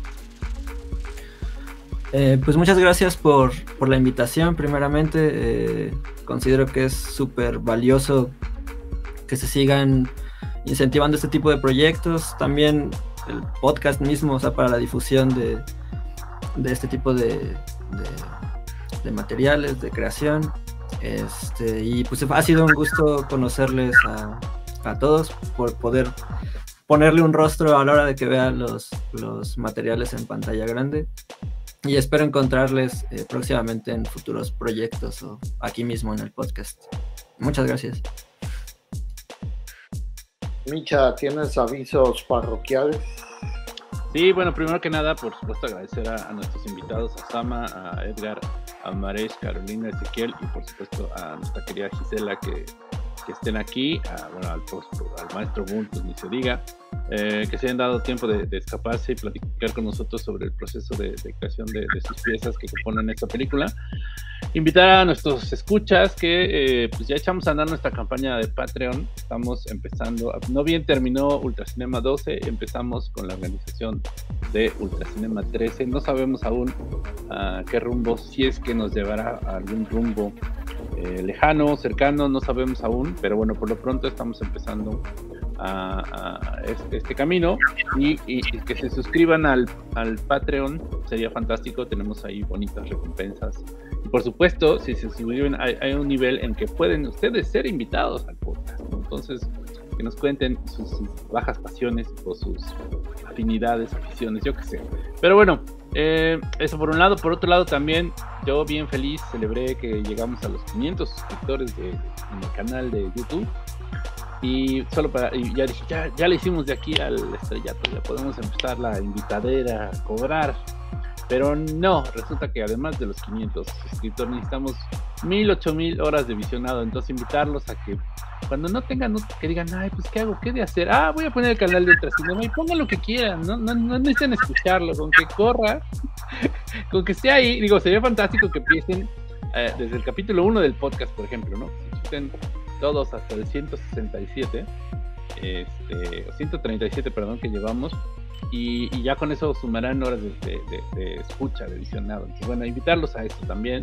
Pues muchas gracias por la invitación. Primeramente, considero que es súper valioso que se sigan incentivando este tipo de proyectos. También el podcast mismo, o sea, para la difusión de este tipo de materiales, de creación. Y pues ha sido un gusto conocerles a todos, por poder ponerle un rostro a la hora de que vean los materiales en pantalla grande. Y espero encontrarles próximamente en futuros proyectos o aquí mismo en el podcast. Muchas gracias. Micha, ¿tienes avisos parroquiales? Sí, bueno, primero que nada, por supuesto, agradecer a nuestros invitados, a Sama, a Edgar, a Maresh, Carolina, Ezequiel, y por supuesto a nuestra querida Gisela que estén aquí, al maestro Boone, pues ni se diga, que se hayan dado tiempo de escaparse y platicar con nosotros sobre el proceso de creación de sus piezas que componen esta película. Invitar a nuestros escuchas que pues ya echamos a andar nuestra campaña de Patreon. Estamos empezando, no bien terminó Ultracinema 12, empezamos con la organización de Ultracinema 13. No sabemos aún a qué rumbo, si es que nos llevará a algún rumbo lejano, cercano, no sabemos aún, pero bueno, por lo pronto estamos empezando a este camino, y que se suscriban al Patreon, sería fantástico. Tenemos ahí bonitas recompensas, y por supuesto, si se suscriben hay un nivel en que pueden ustedes ser invitados al podcast, ¿no? Entonces, que nos cuenten sus bajas pasiones o sus afinidades, aficiones, yo qué sé. Pero bueno, eso por un lado. Por otro lado también, yo bien feliz celebré que llegamos a los 500 suscriptores en el canal de YouTube. Y ya dije, ya le hicimos de aquí al estrellato, ya podemos empezar la invitadera a cobrar. Pero no, resulta que además de los 500 suscriptores necesitamos 1000, 8000 horas de visionado. Entonces invitarlos a que cuando no tengan, que digan, ay, pues ¿qué hago? ¿Qué de hacer? Voy a poner el canal de Ultracinema, y pongan lo que quieran, no necesitan escucharlo, con que corra, con que esté ahí. Digo, sería fantástico que empiecen desde el capítulo 1 del podcast, por ejemplo, ¿no? Si existen todos hasta el 167, o 137, perdón, que llevamos, y ya con eso sumarán horas de escucha, de visionado. Entonces, bueno, invitarlos a esto también.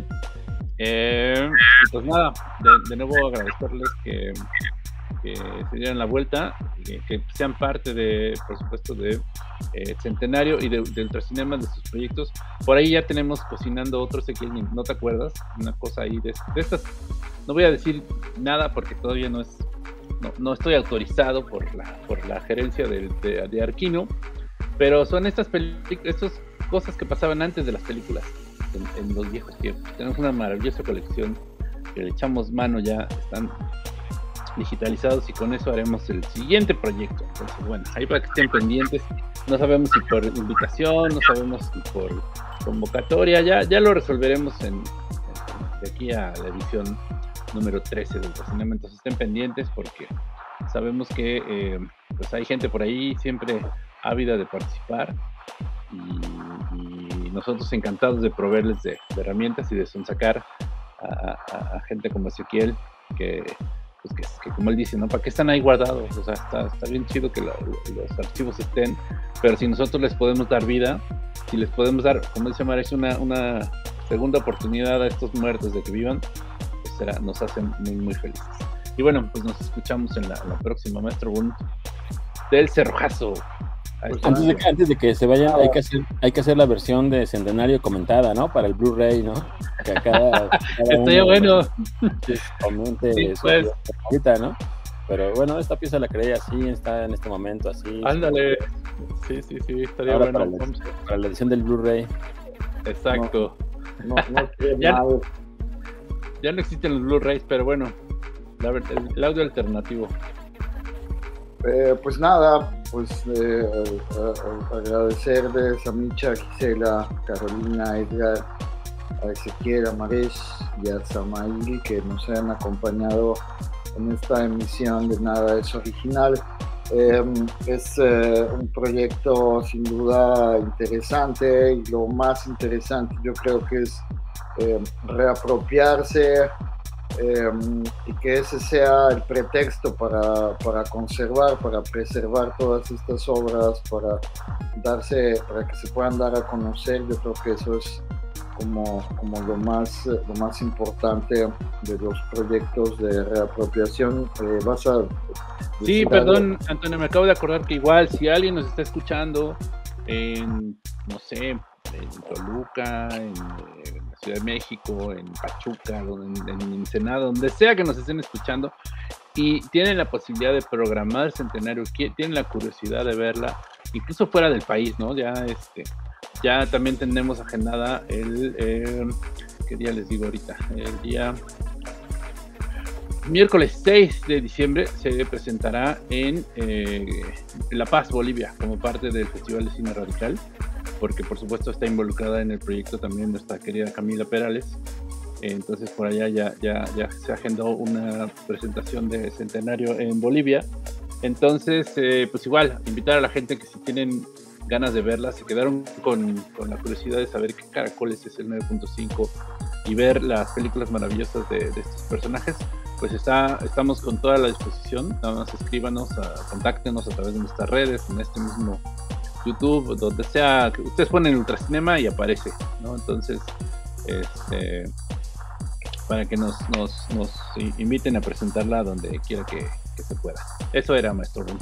Y pues nada, de nuevo agradecerles que se dieran la vuelta, que sean parte por supuesto, de Centenario y de Ultracinema, de sus proyectos. Por ahí ya tenemos cocinando otros, sé que no te acuerdas, una cosa ahí de estas. No voy a decir nada porque todavía no es no estoy autorizado por la gerencia de Arquino, pero son estas cosas que pasaban antes de las películas en los viejos tiempos. Tenemos una maravillosa colección que le echamos mano, ya están digitalizados y con eso haremos el siguiente proyecto. Entonces, bueno, ahí para que estén pendientes. No sabemos si por invitación, no sabemos si por convocatoria, ya lo resolveremos de aquí a la edición número 13 del Ultracinema. Entonces estén pendientes porque sabemos que pues hay gente por ahí siempre ávida de participar y nosotros encantados de proveerles de herramientas y de sonsacar a gente como Ezequiel que como él dice, ¿no? ¿Para qué están ahí guardados? O sea, está bien chido que los archivos estén, pero si nosotros les podemos dar vida, si les podemos dar, como dice Maris, una segunda oportunidad a estos muertos de que vivan, pues nos hacen muy, muy felices. Y bueno, pues nos escuchamos en la próxima, Maestro Bunt del Cerrojazo. Antes de que se vayan, hay que hacer la versión de Centenario comentada, ¿no? Para el Blu-ray, ¿no? Que cada estaría bueno. Comente sí, su pues. favorita, ¿no? Pero bueno, esta pieza la creé así, está en este momento así. Ándale. Sí, estaría ahora bueno. Para la edición del Blu-ray. Exacto. No ya no existen los Blu-rays, pero bueno, el audio alternativo. Pues nada, agradecerles a Micha, Gisela, Carolina, Edgar, a Ezequiel, a Maresh y a Samail que nos han acompañado en esta emisión de Nada es Original. Es un proyecto sin duda interesante y lo más interesante yo creo que es reapropiarse y que ese sea el pretexto para conservar, para preservar todas estas obras, para que se puedan dar a conocer. Yo creo que eso es como lo más importante de los proyectos de reapropiación. Sí, perdón, Antonio, me acabo de acordar que igual si alguien nos está escuchando en, no sé, en Toluca, en la Ciudad de México, en Pachuca, en Ensenada, donde sea que nos estén escuchando y tienen la posibilidad de programar Centenario, tienen la curiosidad de verla, incluso fuera del país, ¿no? Ya también tenemos agendada ¿qué día les digo ahorita? El día miércoles 6 de diciembre se presentará en La Paz, Bolivia, como parte del Festival de Cine Radical, porque por supuesto está involucrada en el proyecto también nuestra querida Camila Perales. Entonces por allá ya se agendó una presentación de Centenario en Bolivia. Entonces pues igual invitar a la gente que si tienen ganas de verla, se quedaron con la curiosidad de saber qué caracoles es el 9.5 y ver las películas maravillosas de estos personajes, pues estamos con toda la disposición. Nada más escríbanos, contáctenos a través de nuestras redes, en este mismo YouTube, donde sea, que ustedes ponen Ultracinema y aparece, ¿no? Entonces, para que nos inviten a presentarla donde quiera que se pueda. Eso era, Maestro Rum.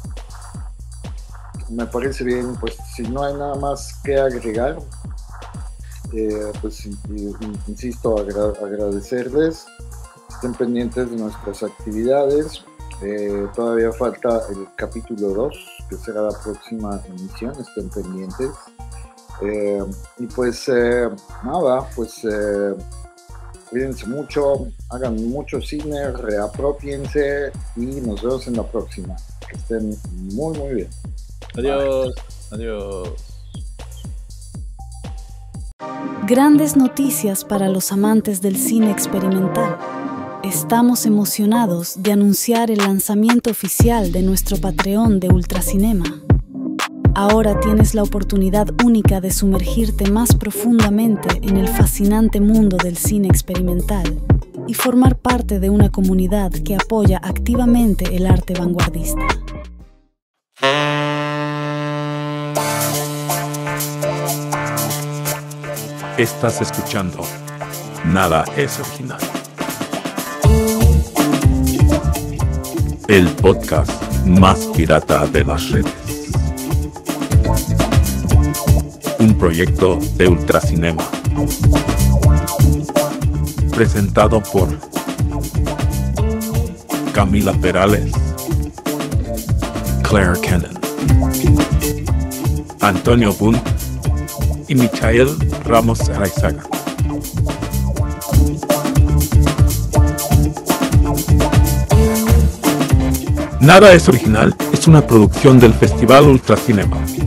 Me parece bien, pues si no hay nada más que agregar, pues insisto, agradecerles, estén pendientes de nuestras actividades, todavía falta el capítulo 2, que será la próxima emisión, estén pendientes, y pues nada, pues cuídense mucho, hagan mucho cine, reapropiense y nos vemos en la próxima, que estén muy muy bien. Adiós. Adiós. Grandes noticias para los amantes del cine experimental. Estamos emocionados de anunciar el lanzamiento oficial de nuestro Patreon de Ultracinema. Ahora tienes la oportunidad única de sumergirte más profundamente en el fascinante mundo del cine experimental y formar parte de una comunidad que apoya activamente el arte vanguardista. Estás escuchando Nada es Original, el podcast más pirata de las redes. Un proyecto de Ultracinema, presentado por Camila Perales, Claire Cannon, Antonio Bunt y Michael Ramos Araizaga. Nada es original es una producción del Festival Ultracinema.